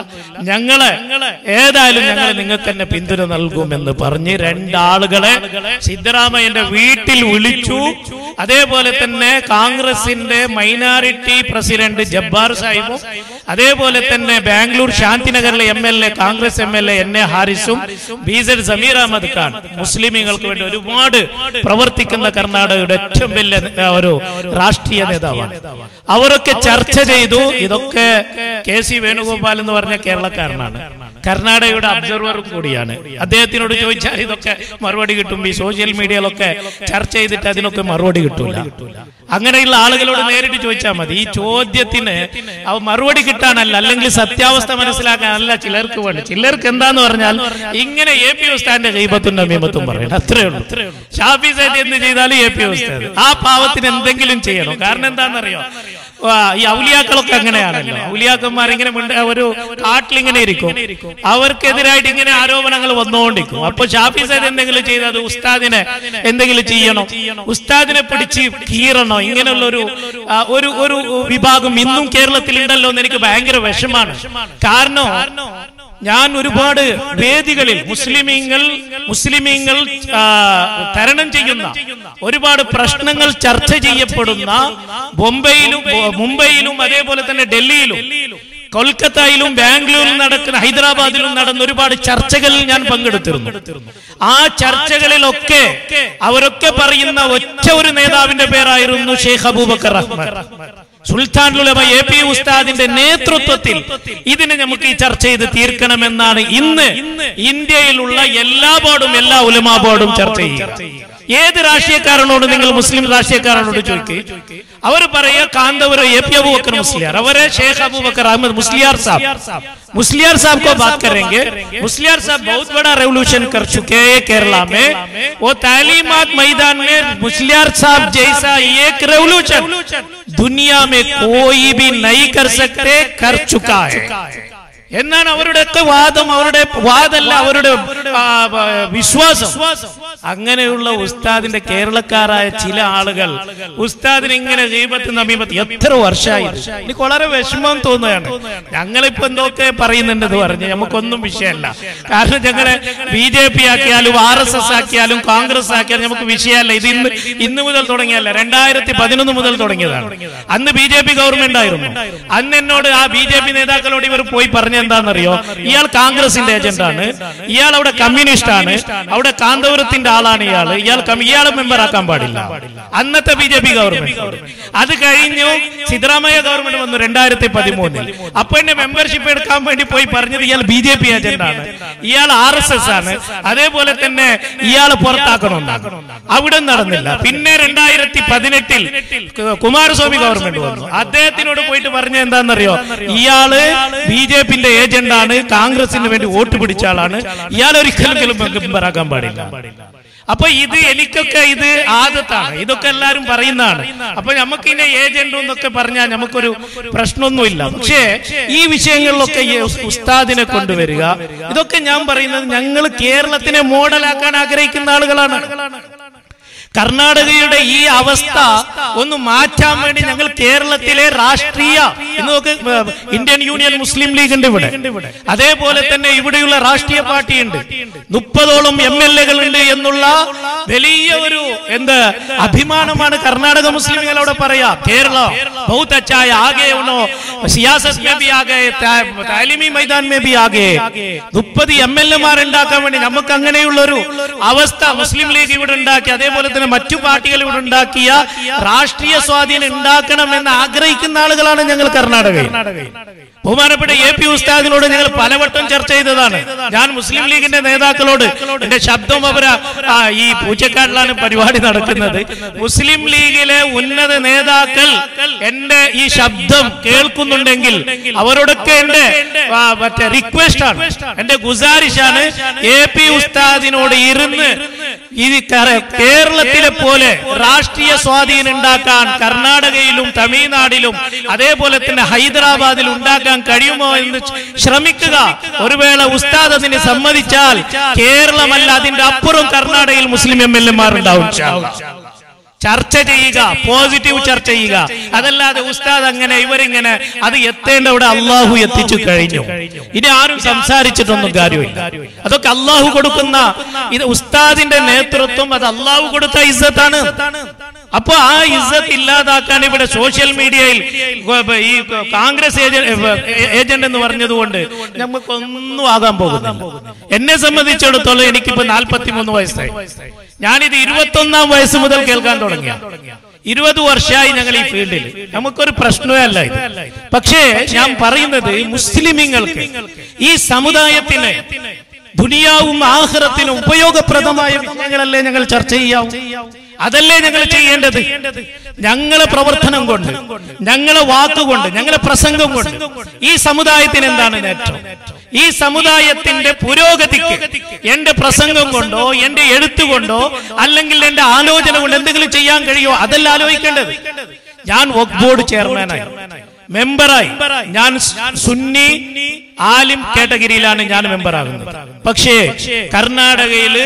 ഏതായാലും ഞങ്ങൾ നിങ്ങൾക്ക് തന്നെ പിന്തുണ നൽകുമെന്ന് പറഞ്ഞ് രണ്ടാളുകളെ സിദ്ധരാമയ്യന്റെ വീട്ടിൽ വിളിച്ചു. അതേപോലെ തന്നെ കോൺഗ്രസിന്റെ മൈനോറിറ്റി പ്രസിഡന്റ് ജബ്ബാർ സാഹിബും അതേപോലെ തന്നെ Bangalore ശാന്തിനഗറിലെ MLA Congress MLA NA ഹാരിസും BZ Sameer Ahmed Khan മുസ്ലിമീങ്ങൾക്ക് വേണ്ടി ഒരുപാട് പ്രവർത്തിക്കുന്ന കർണാടകയുടെ ഏറ്റവും വലിയ ഒരു രാഷ്ട്രീയ നേതാവാണ്. അവരൊക്കെ ചർച്ച ചെയ്തു. ഇതൊക്കെ KC വേണുഗോപാൽ എന്ന് പറഞ്ഞ കേരളക്കാരനാണ്, കർണാടകയുടെ അബ്സർവറും കൂടിയാണ്. അദ്ദേഹത്തിനോട് ചോദിച്ചാൽ ഇതൊക്കെ മറുപടി കിട്ടും. ഈ സോഷ്യൽ മീഡിയയിലൊക്കെ ചർച്ച ചെയ്തിട്ട് അതിനൊക്കെ മറുപടി കിട്ടൂല. അങ്ങനെയുള്ള ആളുകളോട് നേരിട്ട് ചോദിച്ചാൽ മതി. ഈ ചോദ്യത്തിന് മറുപടി കിട്ടാനല്ല, അല്ലെങ്കിൽ സത്യാവസ്ഥ മനസ്സിലാക്കാനല്ല ചിലർക്ക് വേണ്ടി. ചിലർക്ക് എന്താന്ന് പറഞ്ഞാൽ ഇങ്ങനെ AP ഉസ്താദിന്റെ ഗീബത്തും നമീമത്തും പറയണം, അത്രേ ഉള്ളൂ. ഷാഫി സൈദ് എന്ത് ചെയ്താലും AP ഉസ്താദ് ആ പാവത്തിന് എന്തെങ്കിലും ചെയ്യണം. കാരണം എന്താണെന്നറിയോ, ഈ ഔലിയാക്കളൊക്കെ അങ്ങനെയാണല്ലോ. ഔലിയാക്കന്മാർ ഇങ്ങനെ ഒരു കാട്ടിലിങ്ങനെ ഇരിക്കും, അവർക്കെതിരായിട്ട് ഇങ്ങനെ ആരോപണങ്ങൾ വന്നുകൊണ്ടിരിക്കും. അപ്പൊ ഷാഫി സൈദ് എന്തെങ്കിലും ചെയ്താൽ ഉസ്താദിനെ എന്തെങ്കിലും ചെയ്യണം, ഉസ്താദിനെ പിടിച്ച് കീറണോ, ഇങ്ങനെയുള്ള ഒരു വിഭാഗം ഇന്നും കേരളത്തിൽ ഉണ്ടല്ലോ എന്ന് എനിക്ക് ഭയങ്കര വിഷമാണ്. കാരണം ഞാൻ ഒരുപാട് വേദികളിൽ മുസ്ലിമീങ്ങൾ തരണം ചെയ്യുന്ന ഒരുപാട് പ്രശ്നങ്ങൾ ചർച്ച ചെയ്യപ്പെടുന്ന മുംബൈയിലും അതേപോലെ തന്നെ ഡൽഹിയിലും കൊൽക്കത്തയിലും ബാംഗ്ലൂരിലും നടക്കുന്ന ഹൈദരാബാദിലും നടന്ന ഒരുപാട് ചർച്ചകളിൽ ഞാൻ പങ്കെടുത്തിരുന്നു. ആ ചർച്ചകളിലൊക്കെ അവരൊക്കെ പറയുന്ന ഒറ്റ ഒരു നേതാവിന്റെ പേരായിരുന്നു ഷെയ്ഖ് അബൂബക്കർ അഹ്മദ്. സുൽത്താനുൽ ഉലമ AP ഉസ്താദിന്റെ നേതൃത്വത്തിൽ ഇതിനെ നമുക്ക് ഈ ചർച്ച ചെയ്ത് തീർക്കണമെന്നാണ് ഇന്ന് ഇന്ത്യയിലുള്ള എല്ലാ ബോർഡും എല്ലാ ഉലമാ ബോർഡും ചർച്ച ചെയ്യുക. ഏത് രാഷ്ട്രീയക്കാരനോട് നിങ്ങൾ മുസ്ലിം രാഷ്ട്രീയക്കാരനോട് ചോദിക്കുക, അവർ പറയുക कांदवर AP अबूबकर मुस्लियार, अवरे शेख अबूबकर अहमद मुस्लियार साहब को बात करेंगे। मुस्लियार साहब बहुत बड़ा रेवोल्यूशन कर चुके हैं केरला में। वो तालीमात मैदान में मुस्लियार साहब जैसा एक रेवोल्यूशन दुनिया में कोई भी नहीं कर सकते, कर चुका है എന്നാണ് അവരുടെയൊക്കെ വാദം. അവരുടെ വാദമല്ല, അവരുടെ വിശ്വാസം. അങ്ങനെയുള്ള ഉസ്താദിന്റെ കേരളക്കാരായ ചില ആളുകൾ ഉസ്താദിന് ഇങ്ങനെ ഗീബത്ത് നമീമത്ത് എത്ര വർഷമായി. എനിക്ക് വളരെ വിഷമം തോന്നുകയാണ്. ഞങ്ങളിപ്പോ എന്തൊക്കെ പറയുന്നുണ്ടെന്ന് പറഞ്ഞ് നമുക്കൊന്നും വിഷയമല്ല. കാരണം ഞങ്ങളെ BJP ആക്കിയാലും RSS ആക്കിയാലും കോൺഗ്രസ് ആക്കിയാലും നമുക്ക് വിഷയമല്ല. ഇത് ഇന്ന് മുതൽ തുടങ്ങിയല്ല, 2011 മുതൽ തുടങ്ങിയതാണ്. അന്ന് BJP ഗവൺമെന്റ് ആയിരുന്നു. അന്ന് എന്നോട് ആ BJP നേതാക്കളോട് ഇവർ പോയി പറഞ്ഞ എന്താണെന്നറിയോ, ഇയാൾ കോൺഗ്രസിന്റെ ഏജന്റാണ്, ഇയാൾ അവിടെ കമ്മ്യൂണിസ്റ്റ് ആണ്, അവിടെ കാന്തപുരത്തിന്റെ ആളാണ് ഇയാളെ മെമ്പർ ആക്കാൻ പാടില്ല. അന്നത്തെ BJP ഗവൺമെന്റ്. അത് കഴിഞ്ഞു സിദ്ധരാമയ്യ ഗവൺമെന്റ് വന്നു 2013. അപ്പൊ എന്നെ മെമ്പർഷിപ്പ് എടുക്കാൻ വേണ്ടി പോയി പറഞ്ഞത് ഇയാൾ BJP ഏജന്റാണ്, ഇയാൾ RSS ആണ്, അതേപോലെ തന്നെ ഇയാൾ പുറത്താക്കണമെന്നാണ്. അവിടെ നടന്നില്ല. പിന്നെ 2018 കുമാരസ്വാമി ഗവൺമെന്റ് വന്നു. അദ്ദേഹത്തിനോട് പോയിട്ട് പറഞ്ഞ എന്താണെന്നറിയോ, ഇയാള് BJPന്റെ ഏജന്റാണ്, കോൺഗ്രസിന് വേണ്ടി വോട്ട് പിടിച്ച ആളാണ്, ഇയാൾ ഒരിക്കലും മെമ്പറാക്കാൻ പാടില്ല. അപ്പൊ ഇത് എനിക്കൊക്കെ ഇത് ആദത്താണ്, ഇതൊക്കെ എല്ലാരും പറയുന്നതാണ്. അപ്പൊ നമുക്ക് ഇനി ഏജന്റ് എന്നൊക്കെ പറഞ്ഞാൽ നമുക്കൊരു പ്രശ്നമൊന്നുമില്ല. പക്ഷേ ഈ വിഷയങ്ങളിലൊക്കെ ഈ ഉസ്താദിനെ കൊണ്ടുവരിക, ഇതൊക്കെ ഞാൻ പറയുന്നത് ഞങ്ങൾ കേരളത്തിനെ മോഡലാക്കാൻ ആഗ്രഹിക്കുന്ന ആളുകളാണ്. കർണാടകയുടെ ഈ അവസ്ഥ ഒന്ന് മാറ്റാൻ വേണ്ടി ഞങ്ങൾ കേരളത്തിലെ രാഷ്ട്രീയ ഇന്ത്യൻ യൂണിയൻ മുസ്ലിം ലീഗ് ഉണ്ട് ഇവിടെ, അതേപോലെ തന്നെ ഇവിടെയുള്ള രാഷ്ട്രീയ പാർട്ടിയുണ്ട്, 30ഓളം MLA ഉണ്ട് എന്നുള്ള വലിയ ഒരു അഭിമാനമാണ് കർണാടക മുസ്ലിമുകളോട് പറയാ. കേരള बहुत अच्छा है, आगे സിയാസത്ത് में भी आ गए, तालीमी मैदान में भी आ गए. 30 MLA ഉണ്ടാക്കാൻ വേണ്ടി നമുക്ക് അങ്ങനെയുള്ള ഒരു അവസ്ഥ മുസ്ലിം ലീഗ് ഇവിടെ ഉണ്ടാക്കി, അതേപോലെ മറ്റു പാർട്ടികൾ ഇവിടെ ഉണ്ടാക്കിയ രാഷ്ട്രീയ സ്വാധീനം ഉണ്ടാക്കണമെന്ന് ആഗ്രഹിക്കുന്ന ആളുകളാണ് ഞങ്ങൾ കർണാടകയിൽ. ബഹുമാനപ്പെട്ട AP ഉസ്താദിനോട് ഞങ്ങൾ പലവട്ടം ചർച്ച ചെയ്തതാണ്. ഞാൻ മുസ്ലിം ലീഗിന്റെ നേതാക്കളോട് എന്റെ ശബ്ദം ഈ പൂച്ചക്കാട്ടിലാണ് പരിപാടി നടക്കുന്നത്. മുസ്ലിം ലീഗിലെ ഉന്നത നേതാക്കൾ എന്റെ ഈ ശബ്ദം കേൾക്കുന്നുണ്ടെങ്കിൽ അവരോടൊക്കെ എന്റെ റിക്വസ്റ്റ് ആണ്, എന്റെ ഗുസാരിഷാണ്, AP ഉസ്താദിനോട് ഇരുന്ന് ഇത് കേരളത്തിലെ പോലെ രാഷ്ട്രീയ സ്വാധീനം ഉണ്ടാക്കാൻ കർണാടകയിലും തമിഴ്നാടിലും അതേപോലെ തന്നെ ഹൈദരാബാദിൽ ഉണ്ടാക്കാൻ കഴിയുമോ എന്ന് ശ്രമിക്കുക. ഒരു വേള ഉസ്താദ് അതിന് സമ്മതിച്ചാൽ കേരളമല്ല അതിന്റെ അപ്പുറം കർണാടകയിൽ മുസ്ലിം MLA മാരുണ്ടാവും. ചർച്ച ചെയ്യുക, പോസിറ്റീവ് ചർച്ച ചെയ്യുക. അതല്ലാതെ ഉസ്താദ് അങ്ങനെ ഇവരിങ്ങനെ അത് എത്തേണ്ടവിടെ അള്ളാഹു എത്തിച്ചു കഴിഞ്ഞു, ഇനി ആരും സംസാരിച്ചിട്ടൊന്നും കാര്യമില്ല. അതൊക്കെ അള്ളാഹു കൊടുക്കുന്ന, ഇത് ഉസ്താദിന്റെ നേതൃത്വം, അത് അള്ളാഹു കൊടുത്ത ഇസ്സത്താണ്. അപ്പൊ ആ ഇസ്സത്ത് ഇല്ലാതാക്കാൻ ഇവിടെ സോഷ്യൽ മീഡിയയിൽ ഈ കോൺഗ്രസ് ഏജന്റ് എന്ന് പറഞ്ഞതുകൊണ്ട് നമുക്കൊന്നും ആകാൻ പോകുന്നില്ല. എന്നെ സംബന്ധിച്ചിടത്തോളം എനിക്കിപ്പോ 43 വയസ്സായി. ഞാനിത് 21ാം വയസ്സ് മുതൽ കേൾക്കാൻ തുടങ്ങിയ 20 വർഷമായി ഞങ്ങൾ ഈ ഫീൽഡിൽ. നമുക്കൊരു പ്രശ്നമേ അല്ല ഇത്. പക്ഷേ ഞാൻ പറയുന്നത് മുസ്ലിമീങ്ങൾക്ക്, ഈ സമുദായത്തിന് ദുനിയാവും ആഖിറത്തിനും ഉപയോഗപ്രദമായ വിഷയങ്ങളല്ലേ ഞങ്ങൾ ചർച്ച ചെയ്യാവൂ. അതല്ലേ ഞങ്ങൾ ചെയ്യേണ്ടത്. ഞങ്ങളെ പ്രവർത്തനം കൊണ്ട്, ഞങ്ങളെ വാക്കുകൊണ്ട്, ഞങ്ങളെ പ്രസംഗം കൊണ്ട് ഈ സമുദായത്തിന് എന്താണ് നേട്ടം? ഈ സമുദായത്തിന്റെ പുരോഗതിക്ക് എന്റെ പ്രസംഗം കൊണ്ടോ എന്റെ എഴുത്തുകൊണ്ടോ അല്ലെങ്കിൽ എന്റെ ആലോചന കൊണ്ട് എന്തെങ്കിലും ചെയ്യാൻ കഴിയോ? അതല്ല ആലോചിക്കേണ്ടത്. ഞാൻ വഖഫ് ബോർഡ് ചെയർമാനായി, മെമ്പറായി. ഞാൻ സുന്നി ആലിം കാറ്റഗറിയിലാണ് ഞാൻ മെമ്പറാകുന്നത്. പക്ഷേ കർണാടകയില്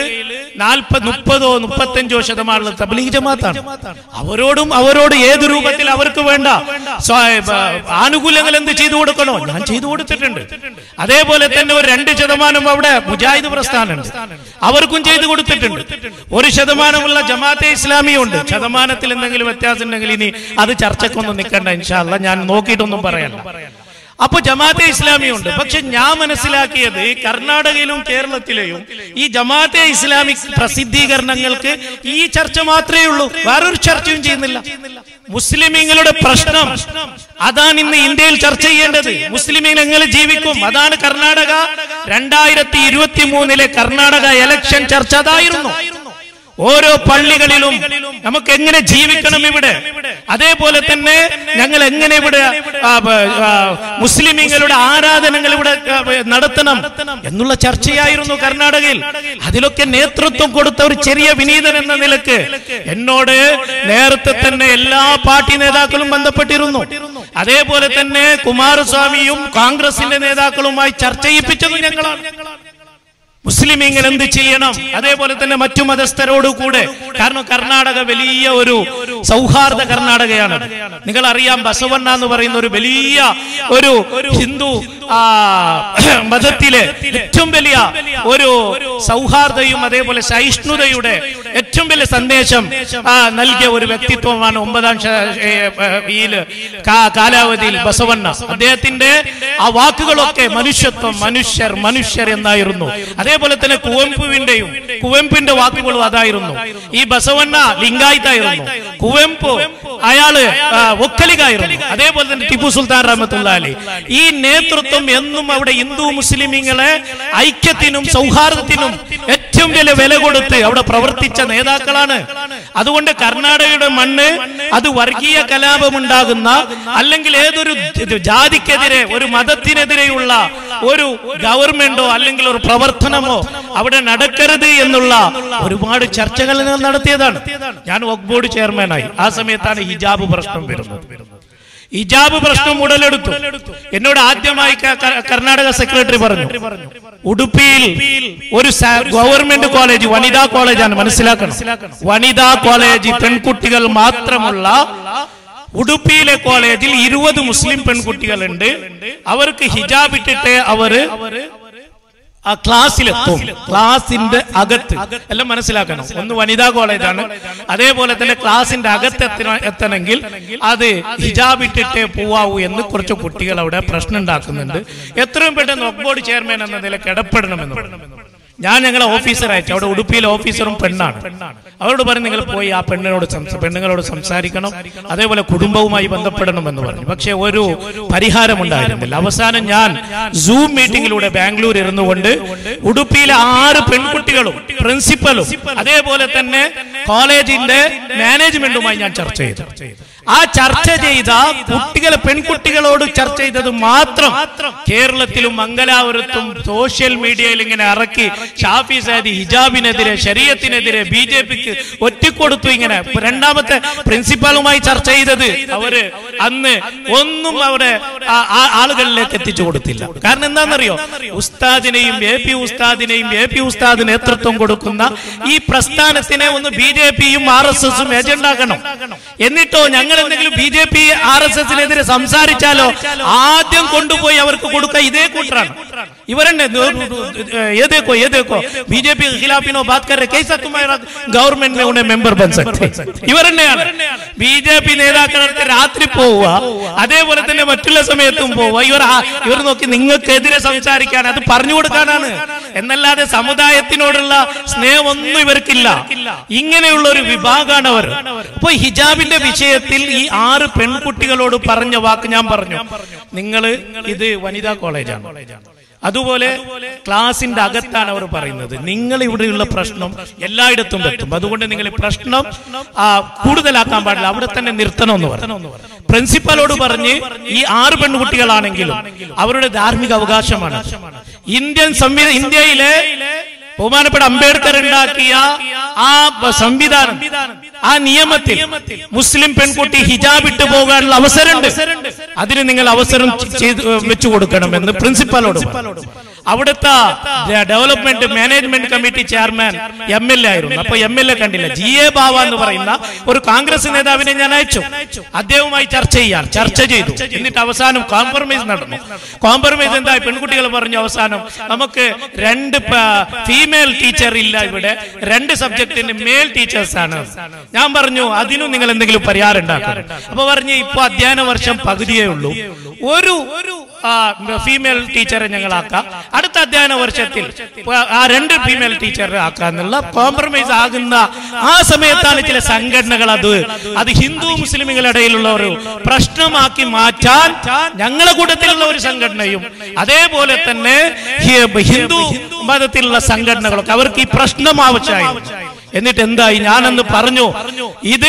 30-35% തബ്ലീഗ് ജമാഅത്താണ്. അവരോട് ഏത് രൂപത്തിൽ അവർക്ക് വേണ്ട ആനുകൂല്യങ്ങൾ എന്ത് ചെയ്തു കൊടുക്കണോ ഞാൻ ചെയ്തു കൊടുത്തിട്ടുണ്ട്. അതേപോലെ തന്നെ ഒരു 2% അവിടെ മുജാഹിദ് പ്രസ്ഥാനമുണ്ട്, അവർക്കും ചെയ്തു കൊടുത്തിട്ടുണ്ട്. 1% ജമാഅത്തെ ഇസ്ലാമിയുണ്ട്. ശതമാനത്തിൽ എന്തെങ്കിലും വ്യത്യാസം ഉണ്ടെങ്കിൽ ഇനി അത് ചർച്ചക്കൊന്നും നിൽക്കണ്ട, ഇൻഷാ അല്ലാഹ് ഞാൻ നോക്കിയിട്ടൊന്നും പറയല്ല. അപ്പൊ ജമാഅത്തെ ഇസ്ലാമിയുണ്ട്. പക്ഷെ ഞാൻ മനസ്സിലാക്കിയത് കർണാടകയിലും കേരളത്തിലെയും ഈ ജമാഅത്തെ ഇസ്ലാമിക് പ്രസിദ്ധീകരണങ്ങൾക്ക് ഈ ചർച്ച മാത്രമേ ഉള്ളൂ, വേറൊരു ചർച്ചയും ചെയ്യുന്നില്ല. മുസ്ലിമീങ്ങളുടെ പ്രശ്നം അതാണ് ഇന്ന് ഇന്ത്യയിൽ ചർച്ച ചെയ്യേണ്ടത്. മുസ്ലിമീങ്ങൾ എങ്ങനെ ജീവിക്കും, അതാണ് കർണാടക 2023 കർണാടക ഇലക്ഷൻ ചർച്ച അതായിരുന്നു. ഓരോ പള്ളികളിലും നമുക്ക് എങ്ങനെ ജീവിക്കണം ഇവിടെ, അതേപോലെ തന്നെ ഞങ്ങൾ എങ്ങനെ ഇവിടെ മുസ്ലിമീങ്ങളുടെ ആരാധനകൾ ഇവിടെ നടത്തണം എന്നുള്ള ചർച്ചയായിരുന്നു കർണാടകയിൽ. അതിലൊക്കെ നേതൃത്വം കൊടുത്ത ഒരു ചെറിയ വിനീതൻ എന്ന നിലക്ക് എന്നോട് നേരത്തെ തന്നെ എല്ലാ പാർട്ടി നേതാക്കളും ബന്ധപ്പെട്ടിരുന്നു. അതേപോലെ തന്നെ കുമാരസ്വാമിയും കോൺഗ്രസിന്റെ നേതാക്കളുമായി ചർച്ച ചെയ്യിപ്പിച്ചതും ഞങ്ങളാണ്. മുസ്ലിമീങ്ങൾ എന്ത് ചെയ്യണം, അതേപോലെ തന്നെ മറ്റു മതസ്ഥരോട് കൂടെ. കാരണം കർണാടക വലിയ ഒരു സൗഹാർദ്ദ കർണാടകയാണ്. നിങ്ങൾ അറിയാം, ബസവണ്ണ എന്ന് പറയുന്ന ഒരു വലിയ ഒരു ഹിന്ദു മതത്തിലെ ഏറ്റവും വലിയ ഒരു സൗഹാർദ്ദയും അതേപോലെ സഹിഷ്ണുതയുടെ ഏറ്റവും വലിയ സന്ദേശം നൽകിയ ഒരു വ്യക്തിത്വമാണ് 9ാം കാലാവധിയിൽ ബസവണ്ണ. അദ്ദേഹത്തിന്റെ ആ വാക്കുകളൊക്കെ മനുഷ്യത്വം, മനുഷ്യർ എന്നായിരുന്നു. അതേപോലെ തന്നെ കുവെമ്പിന്റെ വാക്കുകളും അതായിരുന്നു. ഈ ബസവണ്ണ ലിംഗായത്തായിരുന്നു, കുവെമ്പ് അയാള് ഒക്കലികായിരുന്നു. അതേപോലെ തന്നെ ടിപ്പു സുൽത്താൻ റഹ്മത്തുള്ളാഹി അലൈഹി. ഈ നേതൃത്വം എന്നും അവിടെ ഹിന്ദു മുസ്ലിമീങ്ങളെ ഐക്യത്തിനും സൗഹാർദ്ദത്തിനും ഏറ്റവും വലിയ വില കൊടുത്ത് അവിടെ പ്രവർത്തിച്ച നേതാക്കളാണ്. അതുകൊണ്ട് കർണാടകയുടെ മണ്ണ് അത് വർഗീയ കലാപമുണ്ടാകുന്ന അല്ലെങ്കിൽ ഏതൊരു ജാതിക്കെതിരെ ഒരു മതത്തിനെതിരെയുള്ള ഒരു ഗവൺമെന്റോ അല്ലെങ്കിൽ ഒരു പ്രവർത്തനമോ അവിടെ നടക്കരുത് എന്നുള്ള ഒരുപാട് ചർച്ചകൾ നടത്തിയതാണ്. ഞാൻ വഖഫ് ബോർഡ് ചെയർമാനായി. ആ സമയത്താണ് ഹിജാബ് പ്രശ്നം വരുന്നത്. ഹിജാബ് പ്രശ്നം ഉടലെടുത്തു. എന്നോട് ആദ്യമായി കർണാടക സെക്രട്ടറി പറഞ്ഞു, ഉടുപ്പിയിൽ ഒരു ഗവൺമെന്റ് കോളേജ്, വനിതാ കോളേജാണ്, മനസ്സിലാക്കണം, വനിതാ കോളേജ്, പെൺകുട്ടികൾ മാത്രമുള്ള ഉടുപ്പിയിലെ കോളേജിൽ 20 മുസ്ലിം പെൺകുട്ടികളുണ്ട്. അവർക്ക് ഹിജാബ് ഇട്ടിട്ട് അവര് ആ ക്ലാസ്സിലെത്തും. ക്ലാസിന്റെ അകത്ത് എല്ലാം മനസ്സിലാക്കണം. ഒന്ന് വനിതാ കോളേജാണ്, അതേപോലെ തന്നെ ക്ലാസിന്റെ അകത്ത് എത്തണമെങ്കിൽ അത് ഹിജാബ് ഇട്ടിട്ടേ പോവാവൂ എന്ന് കുറച്ച് കുട്ടികൾ അവിടെ പ്രശ്നം ഉണ്ടാക്കുന്നുണ്ട്. എത്രയും പെട്ടെന്ന് വഖഫ് ബോർഡ് ചെയർമാൻ എന്ന നിലയ്ക്ക് ഇടപെടണമെന്ന് ഞാൻ ഞങ്ങളെ ഓഫീസർ അയച്ചു. അവിടെ ഉടുപ്പിയിലെ ഓഫീസറും പെണ്ണാണ്. അവരോട് പറഞ്ഞു, നിങ്ങൾ പോയി ആ പെണ്ണുങ്ങളോട് സംസാരിക്കണം, അതേപോലെ കുടുംബവുമായി ബന്ധപ്പെടണമെന്ന് പറഞ്ഞു. പക്ഷെ ഒരു പരിഹാരം ഉണ്ടായിരുന്നില്ല. അവസാനം ഞാൻ സൂം മീറ്റിംഗിലൂടെ ബാംഗ്ലൂർ ഇരുന്നുകൊണ്ട് ഉടുപ്പിയിലെ 6 പെൺകുട്ടികളും പ്രിൻസിപ്പലും അതേപോലെ തന്നെ കോളേജിന്റെ മാനേജ്മെന്റുമായി ഞാൻ ചർച്ച ചെയ്തു. ആ ചർച്ച ചെയ്ത പെൺകുട്ടികളോട് ചർച്ച ചെയ്തത് മാത്രം കേരളത്തിലും മംഗലാപുരത്തും സോഷ്യൽ മീഡിയയിൽ ഇങ്ങനെ ഇറക്കി ഷാഫി സൈദി ഹിജാബിനെതിരെ ശരീഅത്തിനെതിരെ ബിജെപിക്ക് ഒറ്റിക്കൊടുത്തു. ഇങ്ങനെ രണ്ടാമത്തെ പ്രിൻസിപ്പാളുമായി ചർച്ച ചെയ്തത് അവര് അന്ന് ഒന്നും അവിടെ ആളുകളിലേക്ക് എത്തിച്ചു കൊടുത്തില്ല. കാരണം എന്താണെന്നറിയോ, ഉസ്താദിനെയും എ പി ഉസ്താദ് നേതൃത്വം കൊടുക്കുന്ന ഈ പ്രസ്ഥാനത്തിനെ ഒന്ന് ബിജെപിയും RSSും ഏജന്റാക്കണം. എന്നിട്ടോ ഞങ്ങൾ എന്തെങ്കിലും BJP RSSനെതിരെ സംസാരിച്ചാലോ ആദ്യം കൊണ്ടുപോയി അവർക്ക് കൊടുക്കുക ഇതേ കൂട്ടറാണ്. ഇവരെന്നെ ये देखो BJP के खिलाफ इन्हों बात कर रहे, कैसा तुम्हारा गवर्नमेंट में उन्हें मेंबर बन सकते? ഇവരെന്നെയാണ് BJP നേതാക്കളൊക്കെ രാത്രി പോവുക, അതേപോലെ തന്നെ മറ്റുള്ള സമയത്തും പോവുക. ഇവർ നോക്കി നിങ്ങൾക്കെതിരെ സംസാരിക്കാൻ അത് പറഞ്ഞു കൊടുക്കാനാണ് എന്നല്ലാതെ സമുദായത്തിനോടുള്ള സ്നേഹമൊന്നും ഇവർക്കില്ല. ഇങ്ങനെയുള്ള ഒരു വിഭാഗമാണ് അവർ. അപ്പൊ ഹിജാബിന്റെ വിഷയത്തിൽ ഈ 6 പെൺകുട്ടികളോട് പറഞ്ഞ വാക്ക് ഞാൻ പറഞ്ഞു, നിങ്ങൾ ഇത് വനിതാ കോളേജാണ്, അതുപോലെ ക്ലാസിന്റെ അകത്താണ് അവർ പറയുന്നത്, നിങ്ങൾ ഇവിടെയുള്ള പ്രശ്നം എല്ലായിടത്തും എത്തും, അതുകൊണ്ട് നിങ്ങൾ പ്രശ്നം കൂടുതലാക്കാൻ പാടില്ല, അവിടെ തന്നെ നിർത്തണമെന്ന് പറഞ്ഞു. പ്രിൻസിപ്പലോട് പറഞ്ഞ് ഈ 6 പെൺകുട്ടികളാണെങ്കിലും അവരുടെ ധാർമ്മിക അവകാശമാണ്. ഇന്ത്യയിലെ ബഹുമാനപ്പെട്ട അംബേദ്കർ ഉണ്ടാക്കിയ ആ സംവിധാനം, ആ നിയമത്തിൽ മുസ്ലിം പെൺകുട്ടി ഹിജാബ് ഇട്ട് പോകാനുള്ള അവസരമുണ്ട്. അതിന് നിങ്ങൾ അവസരം വെച്ചു കൊടുക്കണമെന്ന് പ്രിൻസിപ്പലോട്. അവിടുത്തെ development management committee chairman MLA ആയിരുന്നു. അപ്പൊ MLA കണ്ടില്ല, GA ബാവ എന്ന് പറയുന്ന ഒരു കോൺഗ്രസ് നേതാവിനെ ഞാൻ അയച്ചു. അദ്ദേഹവുമായി ചർച്ച ചെയ്തു. എന്നിട്ട് അവസാനം കോംപ്രമൈസ് നടന്നു. കോംപ്രമൈസ് എന്തായി? പെൺകുട്ടികൾ പറഞ്ഞു അവസാനം നമുക്ക് 2 ഫീമെയിൽ ടീച്ചർ ഇല്ല, ഇവിടെ 2 സബ്ജക്റ്റിന് മെയിൽ ടീച്ചേഴ്സ് ആണ്. ഞാൻ പറഞ്ഞു അതിനും നിങ്ങൾ എന്തെങ്കിലും പരിഹാരം ഉണ്ടാക്കണം. അപ്പൊ പറഞ്ഞു ഇപ്പൊ അധ്യയന വർഷം പകുതിയേ ഉള്ളൂ, ഒരു ഫീമെയിൽ ടീച്ചറെ ഞങ്ങളാക്കാം, അടുത്ത അധ്യയന വർഷത്തിൽ ആ 2 ഫീമെയിൽ ടീച്ചറെ ആക്കാന്നുള്ള കോംപ്രമൈസ് ആകുന്ന ആ സമയത്താണ് ചില സംഘടനകൾ അത് ഹിന്ദു മുസ്ലിമുകളുടെ ഇടയിലുള്ള ഒരു പ്രശ്നമാക്കി മാറ്റാൻ ഞങ്ങളെ കൂട്ടത്തിലുള്ള ഒരു സംഘടനയും അതേപോലെ തന്നെ ഹിന്ദു മതത്തിലുള്ള സംഘടനകളൊക്കെ അവർക്ക് ഈ പ്രശ്നം ആവശ്യമായി. എന്നിട്ട് എന്തായി? ഞാനെന്ന് പറഞ്ഞു ഇത്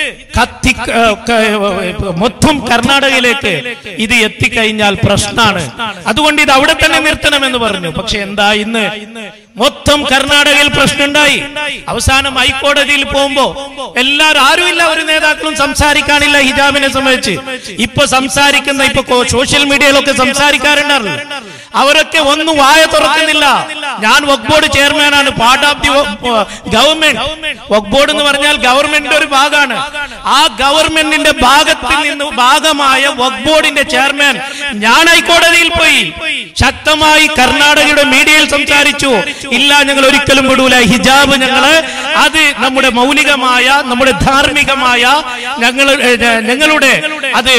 മൊത്തം കർണാടകയിലേക്ക് ഇത് എത്തിക്കഴിഞ്ഞാൽ പ്രശ്നമാണ്, അതുകൊണ്ട് ഇത് അവിടെ തന്നെ നിർത്തണമെന്ന് പറഞ്ഞു. പക്ഷെ എന്താ, ഇന്ന് മൊത്തം കർണാടകയിൽ പ്രശ്നമുണ്ടായി. അവസാനം ഹൈക്കോടതിയിൽ പോകുമ്പോ ആരുമില്ല, ഒരു നേതാക്കളും സംസാരിക്കാനില്ല ഹിജാബിനെ സംബന്ധിച്ച്. ഇപ്പൊ സംസാരിക്കുന്ന സോഷ്യൽ മീഡിയയിലൊക്കെ സംസാരിക്കാറുണ്ടായിരുന്നു, അവരൊക്കെ ഒന്നും വായ തുറക്കുന്നില്ല. ഞാൻ വഖഫ് ബോർഡ് ചെയർമാനാണ്, part of the government. Waqf board എന്ന് പറഞ്ഞാൽ ഗവൺമെന്റിന്റെ ഒരു ഭാഗമാണ്. ആ ഗവൺമെന്റിന്റെ ഭാഗമായ വഖഫ് ബോർഡിന്റെ ചെയർമാൻ ഞാൻ ഹൈക്കോടതിയിൽ പോയി ശക്തമായി കർണാടകയുടെ മീഡിയയിൽ സംസാരിച്ചു. ഇല്ല, ഞങ്ങൾ ഒരിക്കലും വിടൂല ഹിജാബ്, അത് നമ്മുടെ മൗലികമായ നമ്മുടെ ധാർമ്മികമായ ഞങ്ങളുടെ അത്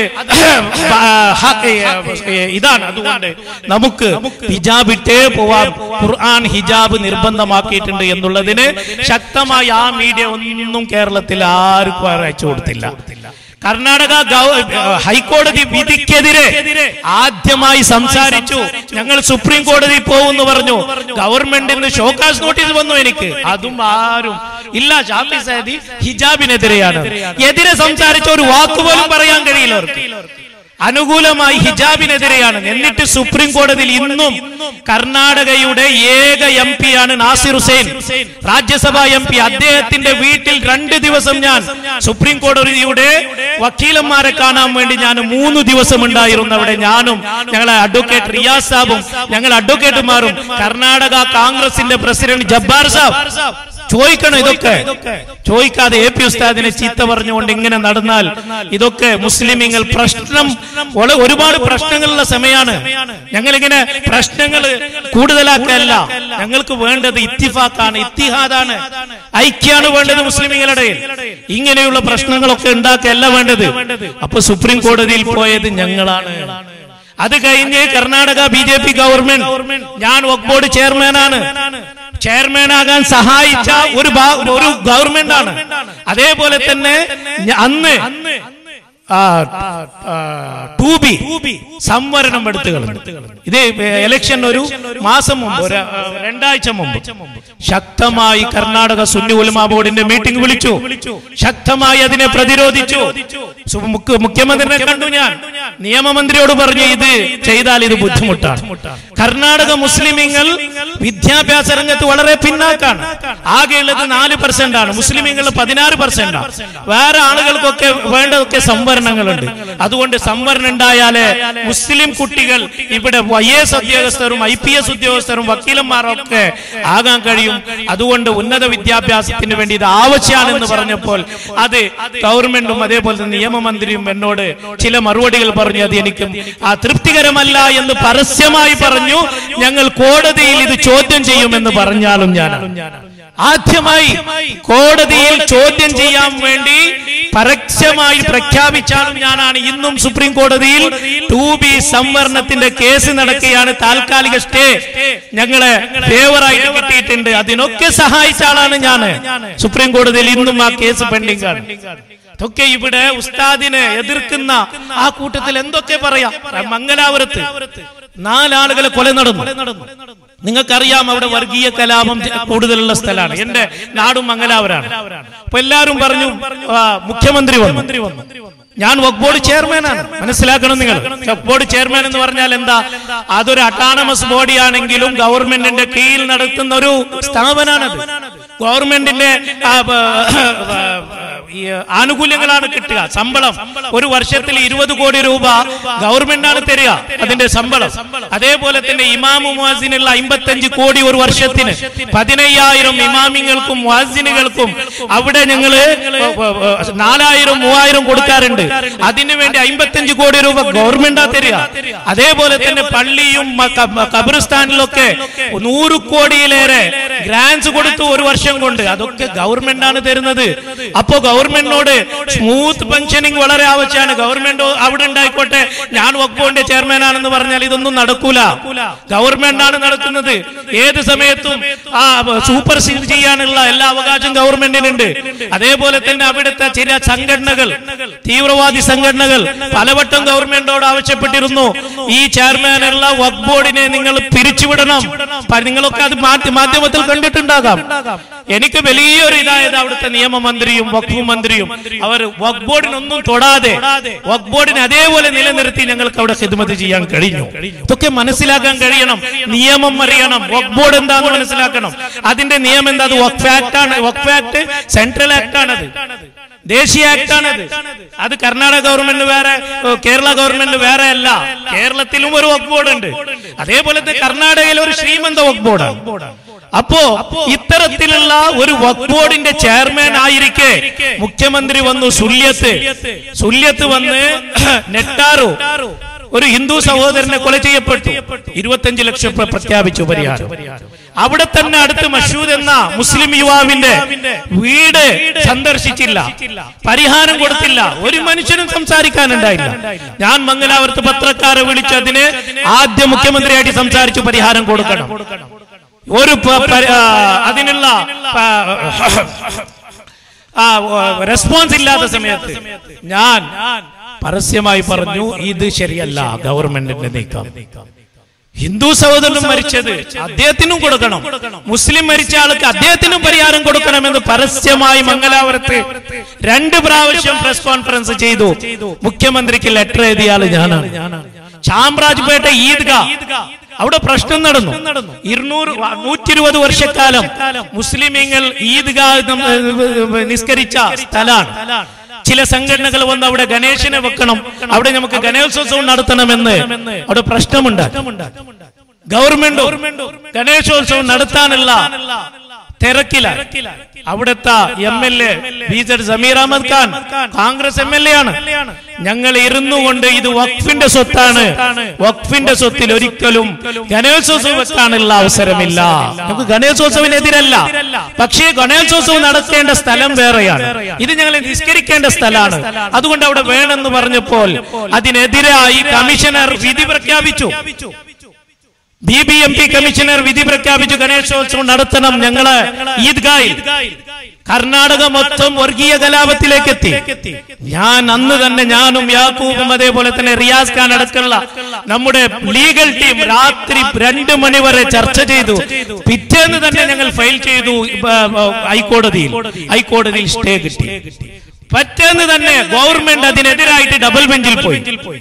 ഇതാണ്, അതുകൊണ്ട് നമുക്ക് ഹിജാബ് ഇട്ടേ പോവാം. ഖുർആൻ ഹിജാബ് നിർബന്ധമാക്കിയിട്ടുണ്ട് എന്നുള്ളതിന് ശക്തമായ ആ മീഡിയ ഒന്നും കേരളത്തിൽ ആർക്കും അയച്ചു കൊടുത്തില്ല. കർണാടക ഹൈക്കോടതി വിധിക്കെതിരെ ആദ്യമായി സംസാരിച്ചു. ഞങ്ങൾ സുപ്രീം കോടതി പോകുമെന്ന് പറഞ്ഞു. ഗവൺമെന്റിന് ഷോകാസ് നോട്ടീസ് വന്നു എനിക്ക്, അതും ആരും ഇല്ല. ഷാഫി സൈദി ഹിജാബിനെതിരെയാണ്, എതിരെ സംസാരിച്ച ഒരു വാക്കുപോലും പറയാൻ കഴിയില്ല അവർക്ക്. അനുകൂലമായി ഹിജാബിനെതിരെയാണ്. എന്നിട്ട് സുപ്രീം കോടതിയിൽ ഇന്നും കർണാടകയുടെ ഏക MP ആണ് നാസിർ ഹുസൈൻ, രാജ്യസഭാ MP. അദ്ദേഹത്തിന്റെ വീട്ടിൽ 2 ദിവസം ഞാൻ സുപ്രീം കോടതിയുടെ വക്കീലന്മാരെ കാണാൻ വേണ്ടി ഞാൻ 3 ദിവസം ഉണ്ടായിരുന്നു അവിടെ. ഞാനും ഞങ്ങളെ അഡ്വക്കേറ്റ് റിയാസ് സാബും ഞങ്ങൾ അഡ്വക്കേറ്റുമാരും കർണാടക കോൺഗ്രസിന്റെ പ്രസിഡന്റ് ജബ്ബാർ സാബ് ചോദിക്കണം. ഇതൊക്കെ ചോദിക്കാതെ AP ഉസ്താദിനെ ചീത്ത പറഞ്ഞുകൊണ്ട് ഇങ്ങനെ നടന്നാൽ ഇതൊക്കെ മുസ്ലിമീങ്ങൾ പ്രശ്നം, ഒരുപാട് പ്രശ്നങ്ങളുള്ള സമയമാണ്. ഞങ്ങളിങ്ങനെ പ്രശ്നങ്ങൾ കൂടുതലാക്കല്ല, ഞങ്ങൾക്ക് വേണ്ടത് ഇത്തിഫാക്കാണ്, ഇത്തിഹാദാണ്, ഐക്യാണ് വേണ്ടത് മുസ്ലിമീങ്ങളുടെ. ഇങ്ങനെയുള്ള പ്രശ്നങ്ങളൊക്കെ ഉണ്ടാക്കല്ല വേണ്ടത്. അപ്പൊ സുപ്രീം കോടതിയിൽ പോയത് ഞങ്ങളാണ്. അത് കഴിഞ്ഞ് കർണാടക BJP ഗവൺമെന്റ്, ഞാൻ വഖഫ് ബോർഡ് ചെയർമാനാണ്, ചെയർമാനാകാൻ സഹായിച്ച ഒരു ഗവൺമെന്റ് ആണ്. അതേപോലെ തന്നെ അന്ന് 2B സംവരണം എടുത്തുകൾ, ഇത് ഇലക്ഷൻ ഒരു മാസം മുമ്പ്, 2 ആഴ്ച മുമ്പ് ശക്തമായി കർണാടക സുന്നി ഉലമാ ബോർഡിന്റെ മീറ്റിംഗ് വിളിച്ചു, ശക്തമായി അതിനെ പ്രതിരോധിച്ചു. മുഖ്യമന്ത്രിനെ കണ്ടു ഞാൻ, നിയമമന്ത്രിയോട് പറഞ്ഞു ഇത് ചെയ്താൽ ഇത് ബുദ്ധിമുട്ടാണ്. കർണാടക മുസ്ലിമീങ്ങൾ വിദ്യാഭ്യാസ രംഗത്ത് വളരെ പിന്നാക്കാണ്. ആകെയുള്ളത് 4% ആണ്. മുസ്ലിമീങ്ങൾ 16%. വേറെ ആളുകൾക്കൊക്കെ വേണ്ടതൊക്കെ സംവരണങ്ങളുണ്ട്. അതുകൊണ്ട് സംവരണം ഉണ്ടായാലേ മുസ്ലിം കുട്ടികൾ ഇവിടെ IAS ഉദ്യോഗസ്ഥരും IPS ഉദ്യോഗസ്ഥരും വക്കീലന്മാരൊക്കെ ആകാൻ കഴിയും. അതുകൊണ്ട് ഉന്നത വിദ്യാഭ്യാസത്തിന് വേണ്ടി ഇത് ആവശ്യമാണെന്ന് പറഞ്ഞപ്പോൾ അത് ഗവൺമെന്റും അതേപോലെ തന്നെ നിയമമന്ത്രിയും എന്നോട് ചില മറുപടികൾ പറഞ്ഞു. അത് എനിക്ക് തൃപ്തികരമല്ല എന്ന് പരസ്യമായി പറഞ്ഞു. ഞങ്ങൾ കോടതിയിൽ ഇത് ചോദ്യം ചെയ്യുമെന്ന് പറഞ്ഞാലും ഞാൻ ആദ്യമായി കോടതിയിൽ ചോദ്യം ചെയ്യാൻ വേണ്ടി പരസ്യമായി പ്രഖ്യാപിച്ചാലും ഞാനാണ്. ഇന്നും സുപ്രീം കോടതിയിൽ 2B സംവരണത്തിന്റെ കേസ് നടക്കുകയാണ്. താൽക്കാലിക സ്റ്റേ ഞങ്ങളെ ഫേവറായിട്ട് കിട്ടിയിട്ടുണ്ട്. അതിനൊക്കെ സഹായിച്ച ആളാണ് ഞാൻ. സുപ്രീം കോടതിയിൽ ഇന്നും ആ കേസ് പെൻഡിംഗ് ആണ്. ഇതൊക്കെ ഇവിടെ ഉസ്താദിനെ എതിർക്കുന്ന ആ കൂട്ടത്തിൽ എന്തൊക്കെ പറയാം. മംഗലാപുരത്ത് 4 ആളുകളെ കൊല നടന്നു. നിങ്ങൾക്കറിയാം അവിടെ വർഗീയ കലാപം കൂടുതലുള്ള സ്ഥലമാണ്. എന്റെ നാടും മംഗലാപുരാണ്. അപ്പൊ എല്ലാരും പറഞ്ഞു മുഖ്യമന്ത്രി വന്നു. ഞാൻ വഖഫ് ബോർഡ് ചെയർമാനാണ്. മനസ്സിലാക്കണം നിങ്ങൾ. വഖഫ് ബോർഡ് ചെയർമാൻ എന്ന് പറഞ്ഞാൽ എന്താ? അതൊരു അട്ടോണമസ് ബോഡി ആണെങ്കിലും ഗവൺമെന്റിന്റെ കീഴിൽ നടത്തുന്ന ഒരു സ്ഥാപനമാണത്. ഗവൺമെന്റിന്റെ ആനുകൂല്യങ്ങളാണ് കിട്ടുക. ശമ്പളം ഒരു വർഷത്തിൽ 20 കോടി രൂപ ഗവൺമെന്റാണ് തരിക, അതിന്റെ ശമ്പളം. അതേപോലെ തന്നെ ഇമാമു മുഅസ്സിനുള്ള 55 കോടി ഒരു വർഷത്തിന്. 15,000 ഇമാമിങ്ങൾക്കും മുഅസ്സിനുകൾക്കും അവിടെ ഞങ്ങള് 4,000 3,000 കൊടുക്കാറുണ്ട്. അതിനുവേണ്ടി 55 കോടി രൂപ ഗവൺമെന്റാ തരിക. അതേപോലെ തന്നെ പള്ളിയും ഖബർസ്ഥാനിലൊക്കെ 100 കോടിയിലേറെ ഗ്രാൻസ് കൊടുത്തു ഒരു വർഷം കൊണ്ട്. അതൊക്കെ ഗവൺമെന്റാണ് തരുന്നത്. അപ്പോ ഗവൺമെന്റിനോട് സ്മൂത്ത് ഫംഗ്ഷനിങ് വളരെ ആവശ്യമാണ്. ഗവൺമെന്റ് അവിടെ ഉണ്ടായിക്കോട്ടെ, ഞാൻ വഖഫ് ബോർഡിന്റെ ചെയർമാൻ ആണെന്ന് പറഞ്ഞാൽ ഇതൊന്നും നടക്കൂല. ഗവൺമെന്റ് ആണ് നടത്തുന്നത്. ഏത് സമയത്തും സൂപ്പർ സീഡ് ചെയ്യാനുള്ള എല്ലാ അവകാശം ഗവൺമെന്റിനുണ്ട്. അതേപോലെ തന്നെ അവിടുത്തെ ചില സംഘടനകൾ, തീവ്രവാദി സംഘടനകൾ പലവട്ടം ഗവൺമെന്റിനോട് ആവശ്യപ്പെട്ടിരുന്നു, ഈ ചെയർമാനുള്ള വഖഫ് ബോർഡിനെ നിങ്ങൾ പിരിച്ചുവിടണം. നിങ്ങളൊക്കെ അത് മാധ്യമത്തിൽ കണ്ടിട്ടുണ്ടാകാം. എനിക്ക് വലിയൊരു ഇതായത് അവിടുത്തെ നിയമമന്ത്രിയും വഖഫ് മന്ത്രിയും അവർ വഖഫ് ബോർഡിനൊന്നും തൊടാതെ വഖഫ് ബോർഡിനെ അതേപോലെ നിലനിർത്തി ഞങ്ങൾക്ക് അവിടെ ഖിദ്മത്ത് ചെയ്യാൻ കഴിഞ്ഞു. ഇതൊക്കെ മനസ്സിലാക്കാൻ കഴിയണം. നിയമം അറിയണം. വഖഫ് ബോർഡ് എന്താണെന്ന് മനസ്സിലാക്കണം. അതിന്റെ നിയമം എന്താ? അത് വഖഫ് ആക്ട് ആണ്. വഖഫ് ആക്ട് സെൻട്രൽ ആക്ട് ആണത്, ദേശീയ ആക്ട് ആണത്. അത് കർണാടക ഗവൺമെന്റ് വേറെ, കേരള ഗവൺമെന്റ് വേറെ അല്ല. കേരളത്തിലും ഒരു വഖഫ് ബോർഡ് ഉണ്ട്. അതേപോലെ കർണാടകയിൽ ഒരു ശ്രീമന്ത വഖഫ് ബോർഡാണ്. അപ്പോ ഇത്തരത്തിലുള്ള ഒരു വഖഫ് ബോർഡിന്റെ ചെയർമാൻ ആയിരിക്കെ മുഖ്യമന്ത്രി വന്നു സുല്യത്ത് വന്ന് നെട്ടാറു ഒരു ഹിന്ദു സഹോദരനെ കൊല ചെയ്യപ്പെട്ടു. 25 ലക്ഷം പ്രഖ്യാപിച്ചു പരിഹാരം. അവിടെ തന്നെ അടുത്ത് മഷൂദ് എന്ന മുസ്ലിം യുവാവിന്റെ വീട് സന്ദർശിച്ചില്ല, പരിഹാരം കൊടുത്തില്ല. ഒരു മനുഷ്യനും സംസാരിക്കാനുണ്ടായില്ല. ഞാൻ മംഗലാപുരത്ത് പത്രക്കാരെ വിളിച്ചതിന് ആദ്യം മുഖ്യമന്ത്രിയായിട്ട് സംസാരിച്ചു, പരിഹാരം കൊടുക്കണം. ഒരു അതിനുള്ള റെസ്പോൺസ് ഇല്ലാത്ത സമയത്ത് ഞാൻ പരസ്യമായി പറഞ്ഞു, ഇത് ശരിയല്ല, ഗവൺമെന്റിന്റെ നീക്കം. ഹിന്ദു സഹോദരനും മരിച്ചത് അദ്ദേഹത്തിനും കൊടുക്കണം, മുസ്ലിം മരിച്ച ആൾക്ക് അദ്ദേഹത്തിനും പരിഹാരം കൊടുക്കണമെന്ന് പരസ്യമായി മംഗലാപുരത്ത് 2 പ്രാവശ്യം പ്രസ് കോൺഫറൻസ് ചെയ്തു. മുഖ്യമന്ത്രിക്ക് ലെറ്റർ എഴുതിയാൽ ഞാനാണ്. ചാമരാജ്പേട്ട ഈദ്ഗാ അവിടെ പ്രശ്നം നടന്നു. 120 വർഷക്കാലം മുസ്ലിമീങ്ങൾ ഈദ്ഗാ നിസ്കരിച്ച സ്ഥലമാണ്. ചില സംഘടനകൾ വന്ന് അവിടെ ഗണേശനെ വെക്കണം, അവിടെ നമുക്ക് ഗണേശോത്സവം നടത്തണമെന്ന് അവിടെ പ്രശ്നമുണ്ട്. ഗവൺമെന്റ് ഗണേശോത്സവം നടത്താനുള്ള തിരക്കില. അവിടുത്തെ MLA BZ Sameer Ahmed Khan Congress MLA ആണ്. ഞങ്ങൾ ഇരുന്നു കൊണ്ട് ഇത് വഖഫിന്റെ സ്വത്താണ്, വഖഫിന്റെ സ്വത്തിൽ ഒരിക്കലും ഗണേശോത്സവം വെക്കാനുള്ള അവസരമില്ല. നമുക്ക് ഗണേശോത്സവത്തിനെതിരല്ല, പക്ഷേ ഗണേശോത്സവം നടത്തേണ്ട സ്ഥലം വേറെയാണ്, ഇത് ഞങ്ങൾ നിസ്കരിക്കേണ്ട സ്ഥലമാണ്, അതുകൊണ്ട് അവിടെ വേണമെന്ന് പറഞ്ഞപ്പോൾ അതിനെതിരായി കമ്മീഷണർ വിധി പ്രഖ്യാപിച്ചു. BBMP കമ്മീഷണർ വിധി പ്രഖ്യാപിച്ചു, ഗണേശോത്സവം നടത്തണം ഞങ്ങള് ഈദ്ഗായിൽ. കർണാടക മൊത്തം വർഗീയ കലാപത്തിലേക്ക് എത്തി. ഞാൻ അന്ന് തന്നെ, ഞാനും യാക്കൂബും അതേപോലെ തന്നെ റിയാസ് ഖാൻ അടക്കമുള്ള നമ്മുടെ ലീഗൽ ടീം രാത്രി 2 മണി വരെ ചർച്ച ചെയ്തു. പിറ്റേന്ന് തന്നെ ഞങ്ങൾ ഫയൽ ചെയ്തു ഹൈക്കോടതിയിൽ സ്റ്റേ കിട്ടി. പിറ്റേന്ന് തന്നെ ഗവൺമെന്റ് അതിനെതിരായിട്ട് ഡബിൾ ബെഞ്ചിൽ പോയി.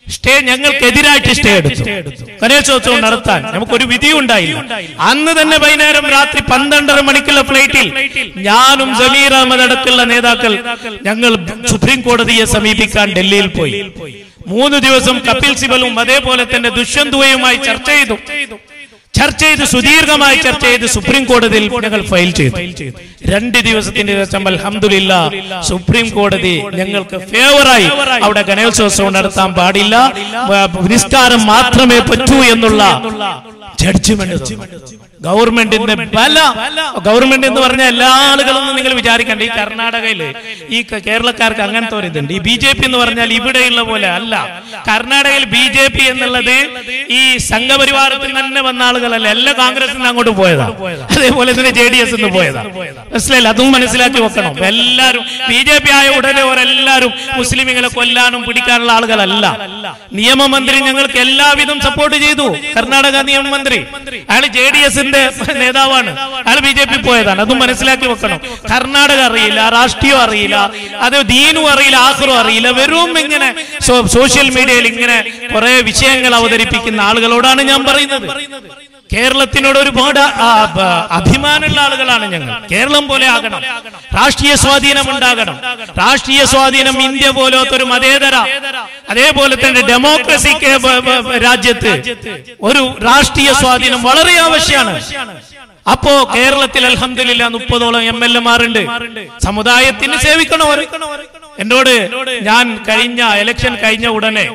സ്റ്റേ ഞങ്ങൾക്കെതിരായിട്ട് സ്റ്റേ എടുത്തു. ഗണേശോത്സവം നടത്താൻ നമുക്കൊരു വിധി ഉണ്ടായില്ല. അന്ന് തന്നെ വൈകുന്നേരം രാത്രി 12:30 മണിക്കുള്ള ഫ്ലൈറ്റിൽ ഞാനും സമീർ അഹമ്മദ് അടക്കമുള്ള നേതാക്കൾ ഞങ്ങൾ സുപ്രീം കോടതിയെ സമീപിക്കാൻ ഡൽഹിയിൽ പോയി. 3 ദിവസം കപിൽ സിബലും അതേപോലെ തന്നെ ദുഷ്യന്തുവയുമായി ചർച്ച ചെയ്ത് സുദീർഘമായി ചർച്ച ചെയ്ത് സുപ്രീം കോടതിയിൽ ഞങ്ങൾ ഫയൽ ചെയ്തു. 2 ദിവസത്തിന്റെ ശേഷം അൽഹംദുലില്ലാഹ് സുപ്രീം കോടതി ഞങ്ങൾക്ക് ഫേവറായി അവിടെ ഗണേശോത്സവം നടത്താൻ പാടില്ല, നിസ്കാരം മാത്രമേ പറ്റൂ എന്നുള്ള ജഡ്ജ്മെന്റ് ഗവൺമെന്റിന്റെ ഗവൺമെന്റ് എന്ന് പറഞ്ഞ എല്ലാ ആളുകളൊന്നും നിങ്ങൾ വിചാരിക്കണ്ട. ഈ കർണാടകയില് ഈ കേരളക്കാർക്ക് അങ്ങനത്തെ ഒരു ഇതുണ്ട്. ഈ BJP എന്ന് പറഞ്ഞാൽ ഇവിടെയുള്ള പോലെ അല്ല. കർണാടകയിൽ BJP എന്നുള്ളത് ഈ സംഘപരിവാരത്തിൽ തന്നെ വന്ന ആളുകളല്ല, എല്ലാ കോൺഗ്രസിൽ നിന്ന് അങ്ങോട്ട് പോയതാ, അതേപോലെ തന്നെ JDS നിന്ന് പോയതാ. മനസ്സിലായില്ല? അതും മനസ്സിലാക്കി വെക്കണം. എല്ലാവരും BJP ആയ ഉടനെ എല്ലാവരും മുസ്ലിമുകളെ കൊല്ലാനും പിടിക്കാനുള്ള ആളുകളല്ല. നിയമമന്ത്രി ഞങ്ങൾക്ക് എല്ലാവിധം സപ്പോർട്ട് ചെയ്തു. കർണാടക നിയമമന്ത്രി അയാൾ JDS നേതാവാണ്, അയാൾ BJP പോയതാണ്. അതും മനസ്സിലാക്കി വെക്കണം. കർണാടക അറിയില്ല, രാഷ്ട്രീയം അറിയില്ല, അത് ദീനും അറിയില്ല, ആഖിറും അറിയില്ല. വെറും ഇങ്ങനെ സോഷ്യൽ മീഡിയയിൽ ഇങ്ങനെ കുറെ വിഷയങ്ങൾ അവതരിപ്പിക്കുന്ന ആളുകളോടാണ് ഞാൻ പറയുന്നത്. കേരളത്തിനോട് ഒരുപാട് അഭിമാനമുള്ള ആളുകളാണ് ഞങ്ങൾ. കേരളം പോലെ ആകണം, രാഷ്ട്രീയ സ്വാധീനം ഉണ്ടാകണം. രാഷ്ട്രീയ സ്വാധീനം ഇന്ത്യ പോലത്തെ ഒരു മതേതര അതേപോലെ തന്നെ ഡെമോക്രസി രാജ്യത്ത് ഒരു രാഷ്ട്രീയ സ്വാധീനം വളരെ ആവശ്യമാണ്. അപ്പോ കേരളത്തിൽ അൽഹംദുലില്ലാഹ് 30ഓളം MLA-മാരുണ്ട്. സമുദായത്തിന് സേവിക്കണോ? എന്നോട് ഞാൻ ഇലക്ഷൻ കഴിഞ്ഞ ഉടനെ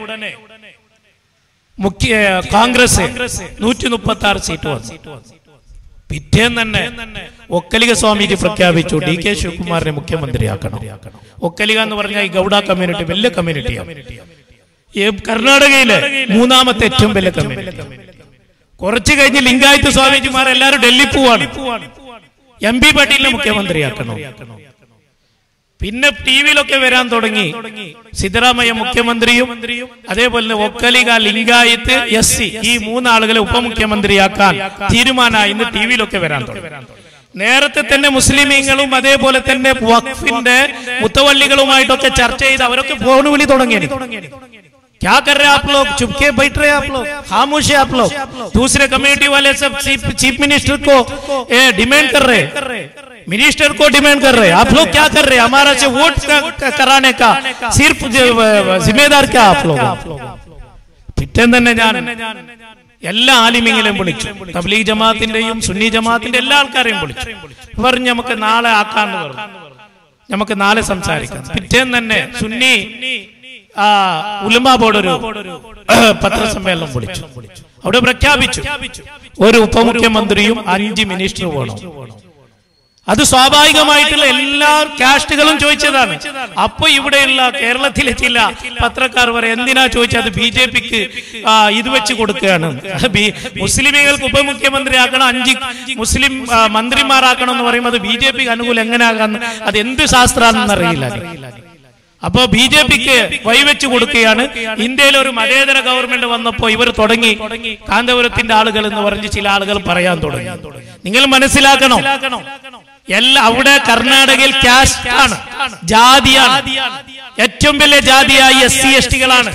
കോൺഗ്രസ് 136 സീറ്റ് വന്നു. പിറ്റേന്ന് തന്നെ ഒക്കലിക സ്വാമിജി പ്രഖ്യാപിച്ചു DK ശിവകുമാറിനെ മുഖ്യമന്ത്രിയാക്കണം. ഒക്കലിക എന്ന് പറഞ്ഞാൽ ഈ ഗൗഡ കമ്മ്യൂണിറ്റി വലിയ കമ്മ്യൂണിറ്റിയാണ്. കർണാടകയിലെ 3ാമത്തെ ഏറ്റവും വലിയ കമ്മ്യൂണിറ്റി. കുറച്ചു കഴിഞ്ഞ് ലിംഗായത്ത് സ്വാമിജിമാർ എല്ലാവരും ഡൽഹി പോവാണ്. MP പാട്ടീലിനെ മുഖ്യമന്ത്രിയാക്കണം. പിന്നെ ടിവിയിലൊക്കെ വരാൻ തുടങ്ങി. സിദ്ധരാമയ്യ മുഖ്യമന്ത്രിയും അതേപോലെ ഒക്കലിക, ലിംഗായത്ത്, SC ഈ 3 ആളുകളെ ഉപമുഖ്യമന്ത്രിയാക്കാൻ തീരുമാനമായി. ഇന്ന് ടിവിയിലൊക്കെ വരാൻ തുടങ്ങി. നേരത്തെ തന്നെ മുസ്ലിമീങ്ങളും അതേപോലെ തന്നെ വഖഫിന്റെ മുത്തവള്ളികളുമായിട്ടൊക്കെ ചർച്ച ചെയ്ത് അവരൊക്കെ ഫോൺ വിളി തുടങ്ങി. क्या कर रहे आप लोग? चुपके बैठ रहे आप लोग, खामोश है आप लोग. दूसरे कम्युनिटी वाले सब चीफ मिनिस्टर को डिमांड कर रहे, मिनिस्टर को डिमांड कर रहे. आप लोग क्या कर रहे? हमारा से वोट कराने का सिर्फ जिम्मेदार क्या आप लोग? പിറ്റേന്ന് തന്നെ ഞാൻ എല്ലാ ആലിമീങ്ങളെയും വിളിച്ചു. തബ്ലീഗ് ജമാഅത്തിന്റെയും സുന്നി ജമാഅത്തിന്റെ എല്ലാ ആൾക്കാരെയും വിളിച്ചു. പറഞ്ഞു നമുക്ക് നാളെ ആക്കാന്ന് പറഞ്ഞു. നമുക്ക് നാളെ സംസാരിക്കാം. പിറ്റേന്ന് തന്നെ സുന്നി ഉലമാ ബോർഡ് ഒരു പത്രസമ്മേളനം വിളിച്ചു. അവിടെ പ്രഖ്യാപിച്ചു ഒരു ഉപമുഖ്യമന്ത്രിയും 5 മിനിസ്റ്ററും വേണം. അത് സ്വാഭാവികമായിട്ടുള്ള എല്ലാ കാസ്റ്റുകളും ചോദിച്ചതാണ്. അപ്പൊ ഇവിടെയുള്ള കേരളത്തിലെ ചില പത്രക്കാർ പറയും എന്തിനാ ചോദിച്ചത്? BJPക്ക് ഇത് വെച്ച് കൊടുക്കുകയാണ്. മുസ്ലിമുകൾക്ക് ഉപമുഖ്യമന്ത്രിയാക്കണം, 5 മുസ്ലിം മന്ത്രിമാരാക്കണം എന്ന് പറയുമ്പോൾ അത് BJPക്ക് അനുകൂലം എങ്ങനെയാകാന്ന് അത് എന്ത് ശാസ്ത്രമാണെന്ന് അറിയില്ല. അപ്പോ BJPക്ക് വഴിവെച്ചു കൊടുക്കുകയാണ്. ഇന്ത്യയിൽ ഒരു മതേതര ഗവൺമെന്റ് വന്നപ്പോ ഇവർ തുടങ്ങി കാന്തപുരത്തിന്റെ ആളുകൾ എന്ന് പറഞ്ഞ് ചില ആളുകൾ പറയാൻ തുടങ്ങി. നിങ്ങൾ മനസ്സിലാക്കണം, അവിടെ കർണാടകയിൽ കാസ്റ്റ് ആണ്, ജാതിയാണ്. ഏറ്റവും വലിയ ജാതിയായി SC STകളാണ്.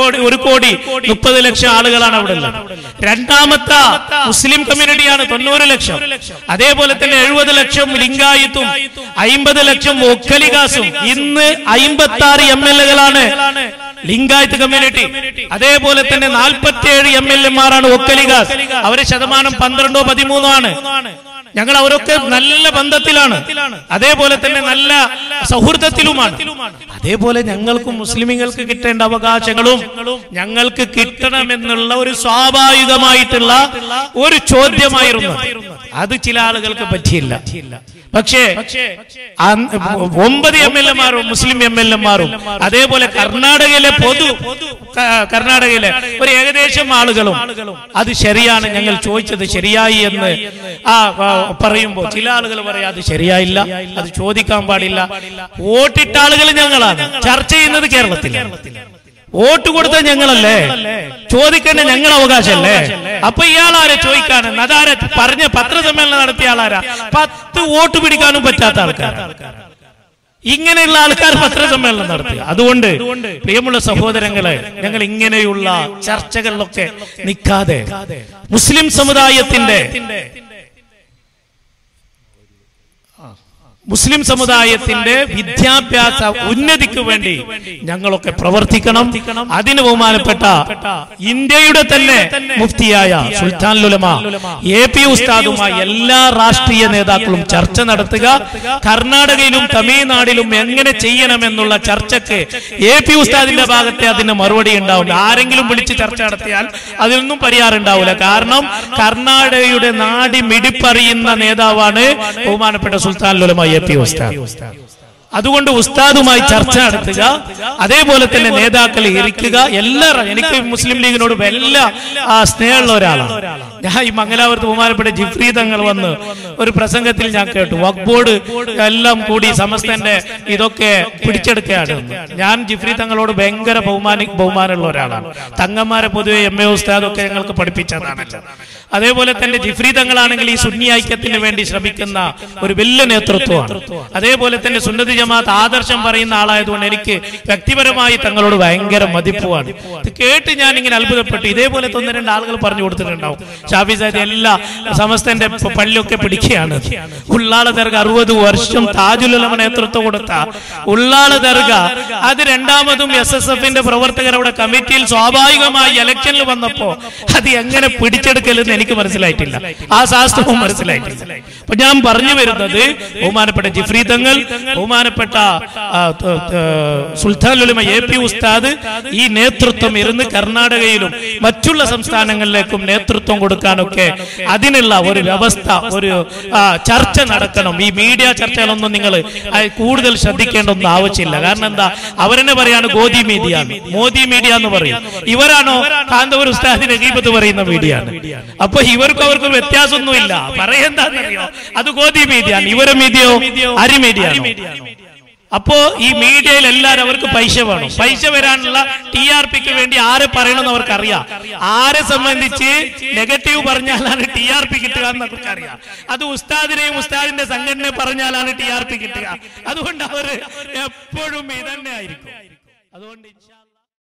1,30,00,000 ആളുകളാണ് അവിടെ ഉള്ളത്. രണ്ടാമത്തെ മുസ്ലിം കമ്മ്യൂണിറ്റിയാണ് 90 ലക്ഷം. അതേപോലെ തന്നെ 70 ലക്ഷം ലിംഗായത്തും 50 ലക്ഷം ഒക്കലികാസും. ഇന്ന് 56 MLA-കളാണ് ലിംഗായത്ത് കമ്മ്യൂണിറ്റി. അതേപോലെ തന്നെ 47 MLA-മാരാണ് ഒക്കലികാസ്. അവരുടെ ശതമാനം 12 13 ആണ്. ഞങ്ങൾ അവരൊക്കെ നല്ല ബന്ധത്തിലാണ്, അതേപോലെ തന്നെ നല്ല സൗഹൃദത്തിലുമാണ്. അതേപോലെ ഞങ്ങൾക്കും മുസ്ലിമുകൾക്ക് കിട്ടേണ്ട അവകാശങ്ങളും ഞങ്ങൾക്ക് കിട്ടണമെന്നുള്ള ഒരു സ്വാഭാവികമായിട്ടുള്ള ഒരു ചോദ്യമായിരുന്നു. അത് ചില ആളുകൾക്ക് പറ്റിയില്ല. പക്ഷേ 9 MLA-മാരും മുസ്ലിം MLA-മാരും അതേപോലെ കർണാടകയിലെ കർണാടകയിലെ ഒരു ഏകദേശം ആളുകളും അത് ശരിയാണ്, ഞങ്ങൾ ചോദിച്ചത് ശരിയായി എന്ന് പറയുമ്പോൾ ചില ആളുകൾ പറയാം അത് ശരിയായില്ല, അത് ചോദിക്കാൻ പാടില്ല. വോട്ടിട്ട ആളുകൾ ഞങ്ങളാണ്, ചർച്ച ചെയ്യുന്നത് കേരളത്തിൽ. വോട്ട് കൊടുത്ത ഞങ്ങളല്ലേ, ചോദിക്കേണ്ട ഞങ്ങൾ അവകാശമല്ലേ? അപ്പൊ ഇയാളാരെ ചോദിക്കാണ്? അതാരെ പറഞ്ഞ പത്രസമ്മേളനം നടത്തിയ ആളാരാ? 10 വോട്ട് പിടിക്കാനും പറ്റാത്ത ആൾക്കാർ. ഇങ്ങനെയുള്ള ആൾക്കാർ പത്രസമ്മേളനം നടത്തുക. അതുകൊണ്ട് പ്രിയമുള്ള സഹോദരങ്ങളെ, ഞങ്ങൾ ഇങ്ങനെയുള്ള ചർച്ചകളിലൊക്കെ നിൽക്കാതെ മുസ്ലിം സമുദായത്തിന്റെ വിദ്യാഭ്യാസ ഉന്നതിക്ക് വേണ്ടി ഞങ്ങളൊക്കെ പ്രവർത്തിക്കണം. അതിന് ബഹുമാനപ്പെട്ട ഇന്ത്യയുടെ തന്നെ മുഫ്തിയായ സുൽത്താനുൽ ഉലമ AP ഉസ്താദുമായി എല്ലാ രാഷ്ട്രീയ നേതാക്കളും ചർച്ച നടത്തുക. കർണാടകയിലും തമിഴ്നാടിലും എങ്ങനെ ചെയ്യണമെന്നുള്ള ചർച്ചയ്ക്ക് AP ഉസ്താദിന്റെ ഭാഗത്തെ അതിന് മറുപടി ഉണ്ടാവില്ല. ആരെങ്കിലും വിളിച്ച് ചർച്ച നടത്തിയാൽ അതിനൊന്നും പരിഹാരം ഉണ്ടാവില്ല. കാരണം കർണാടകയുടെ നാടി മിടിപ്പറിയുന്ന നേതാവാണ് ബഹുമാനപ്പെട്ട സുൽത്താനുൽ ഉലമ AP ഉസ്താദ്. അതുകൊണ്ട് ഉസ്താദുമായി ചർച്ച നടത്തുക, അതേപോലെ തന്നെ നേതാക്കൾ ഇരിക്കുക. എനിക്ക് മുസ്ലിം ലീഗിനോട് എല്ലാ സ്നേഹമുള്ള ഒരാളാണ് ഞാൻ. ഈ മംഗലാപുരത്ത് ബഹുമാനപ്പെട്ട ജിഫ്രി തങ്ങൾ വന്ന് ഒരു പ്രസംഗത്തിൽ ഞാൻ കേട്ടു, വഖഫ് ബോർഡ് എല്ലാം കൂടി സമസ്തന്റെ ഇതൊക്കെ പിടിച്ചെടുക്കുകയാണ്. ഞാൻ ജിഫ്രി തങ്ങളോട് ഭയങ്കര ബഹുമാനമുള്ള ഒരാളാണ്. തങ്ങന്മാരെ പൊതുവെ MA ഉസ്താദൊക്കെ ഞങ്ങൾക്ക് പഠിപ്പിച്ചതാണല്ലോ. അതേപോലെ തന്നെ ജിഫ്രി തങ്ങളാണെങ്കിൽ ഈ സുന്നി ഐക്യത്തിന് വേണ്ടി ശ്രമിക്കുന്ന ഒരു വലിയ നേതൃത്വമാണ്. അതേപോലെ തന്നെ സുന്നത്ത് ജമാഅത്ത് ആദർശം പറയുന്ന ആളായതുകൊണ്ട് എനിക്ക് വ്യക്തിപരമായി തങ്ങളോട് ഭയങ്കര മതിപ്പുമാണ്. ഇത് കേട്ട് ഞാൻ ഇങ്ങനെ അത്ഭുതപ്പെട്ടു. ഇതേപോലത്തെ 1-2 ആളുകൾ പറഞ്ഞു കൊടുത്തിട്ടുണ്ടാവും. ഷാഫി സാദി എല്ലാ സമസ്തന്റെ പള്ളിയൊക്കെ പിടിക്കുകയാണ്. ഉള്ളാള ദർഗ 60 വർഷം താജുൽ ഉലമ നേതൃത്വം കൊടുത്ത ഉള്ളാള ദർഗ, അത് രണ്ടാമതും SSFന്റെ പ്രവർത്തകർ അവിടെ കമ്മിറ്റിയിൽ സ്വാഭാവികമായി ഇലക്ഷനിൽ വന്നപ്പോ അത് എങ്ങനെ പിടിച്ചെടുക്കലെന്ന് എനിക്ക് മനസ്സിലായിട്ടില്ല, ആ ശാസ്ത്രവും മനസ്സിലായിട്ടില്ല. അപ്പൊ ഞാൻ പറഞ്ഞു വരുന്നത്, ബഹുമാനപ്പെട്ട ജിഫ്രി തങ്ങൾ, ബഹുമാനപ്പെട്ട സുൽത്താനുൽ ഉലമ AP ഉസ്താദ് ഈ നേതൃത്വം ഇരുന്ന് കർണാടകയിലും മറ്റുള്ള സംസ്ഥാനങ്ങളിലേക്കും നേതൃത്വം കൊടുക്കാനൊക്കെ അതിനുള്ള ഒരു വ്യവസ്ഥ, ഒരു ചർച്ച നടക്കണം. ഈ മീഡിയ ചർച്ചകളൊന്നും നിങ്ങൾ കൂടുതൽ ശ്രദ്ധിക്കേണ്ട ഒന്നും ആവശ്യമില്ല. കാരണം എന്താ, അവരെന്നെ പറയാണ് ഗോദി മീഡിയ, മോദി മീഡിയ എന്ന് പറയും. ഇവരാണോ കാന്തപുരം ഉസ്താദിന്റെ ഗീബത്ത് പറയുന്ന മീഡിയ? അപ്പൊ അവർക്കും വ്യത്യാസമൊന്നുമില്ല. പറയെന്താണെന്നറിയോ, അത് ഗോദി മീഡിയ, ഇവരെ മീഡിയോ അരി മീഡിയ. അപ്പോ ഈ മീഡിയയിൽ എല്ലാവരും അവർക്ക് പൈസ വേണം. പൈസ വരാനുള്ള TRPക്ക് വേണ്ടി ആരെ പറയണമെന്ന് അവർക്കറിയാം. ആരെ സംബന്ധിച്ച് നെഗറ്റീവ് പറഞ്ഞാലാണ് TRP കിട്ടുക എന്ന് അവർക്കറിയാം. അത് ഉസ്താദിനെയും ഉസ്താദിന്റെ സംഘടനയെ പറഞ്ഞാലാണ് TRP കിട്ടുക. അതുകൊണ്ട് അവർ എപ്പോഴും ഇതന്നെ ആയിരിക്കും. അതുകൊണ്ട്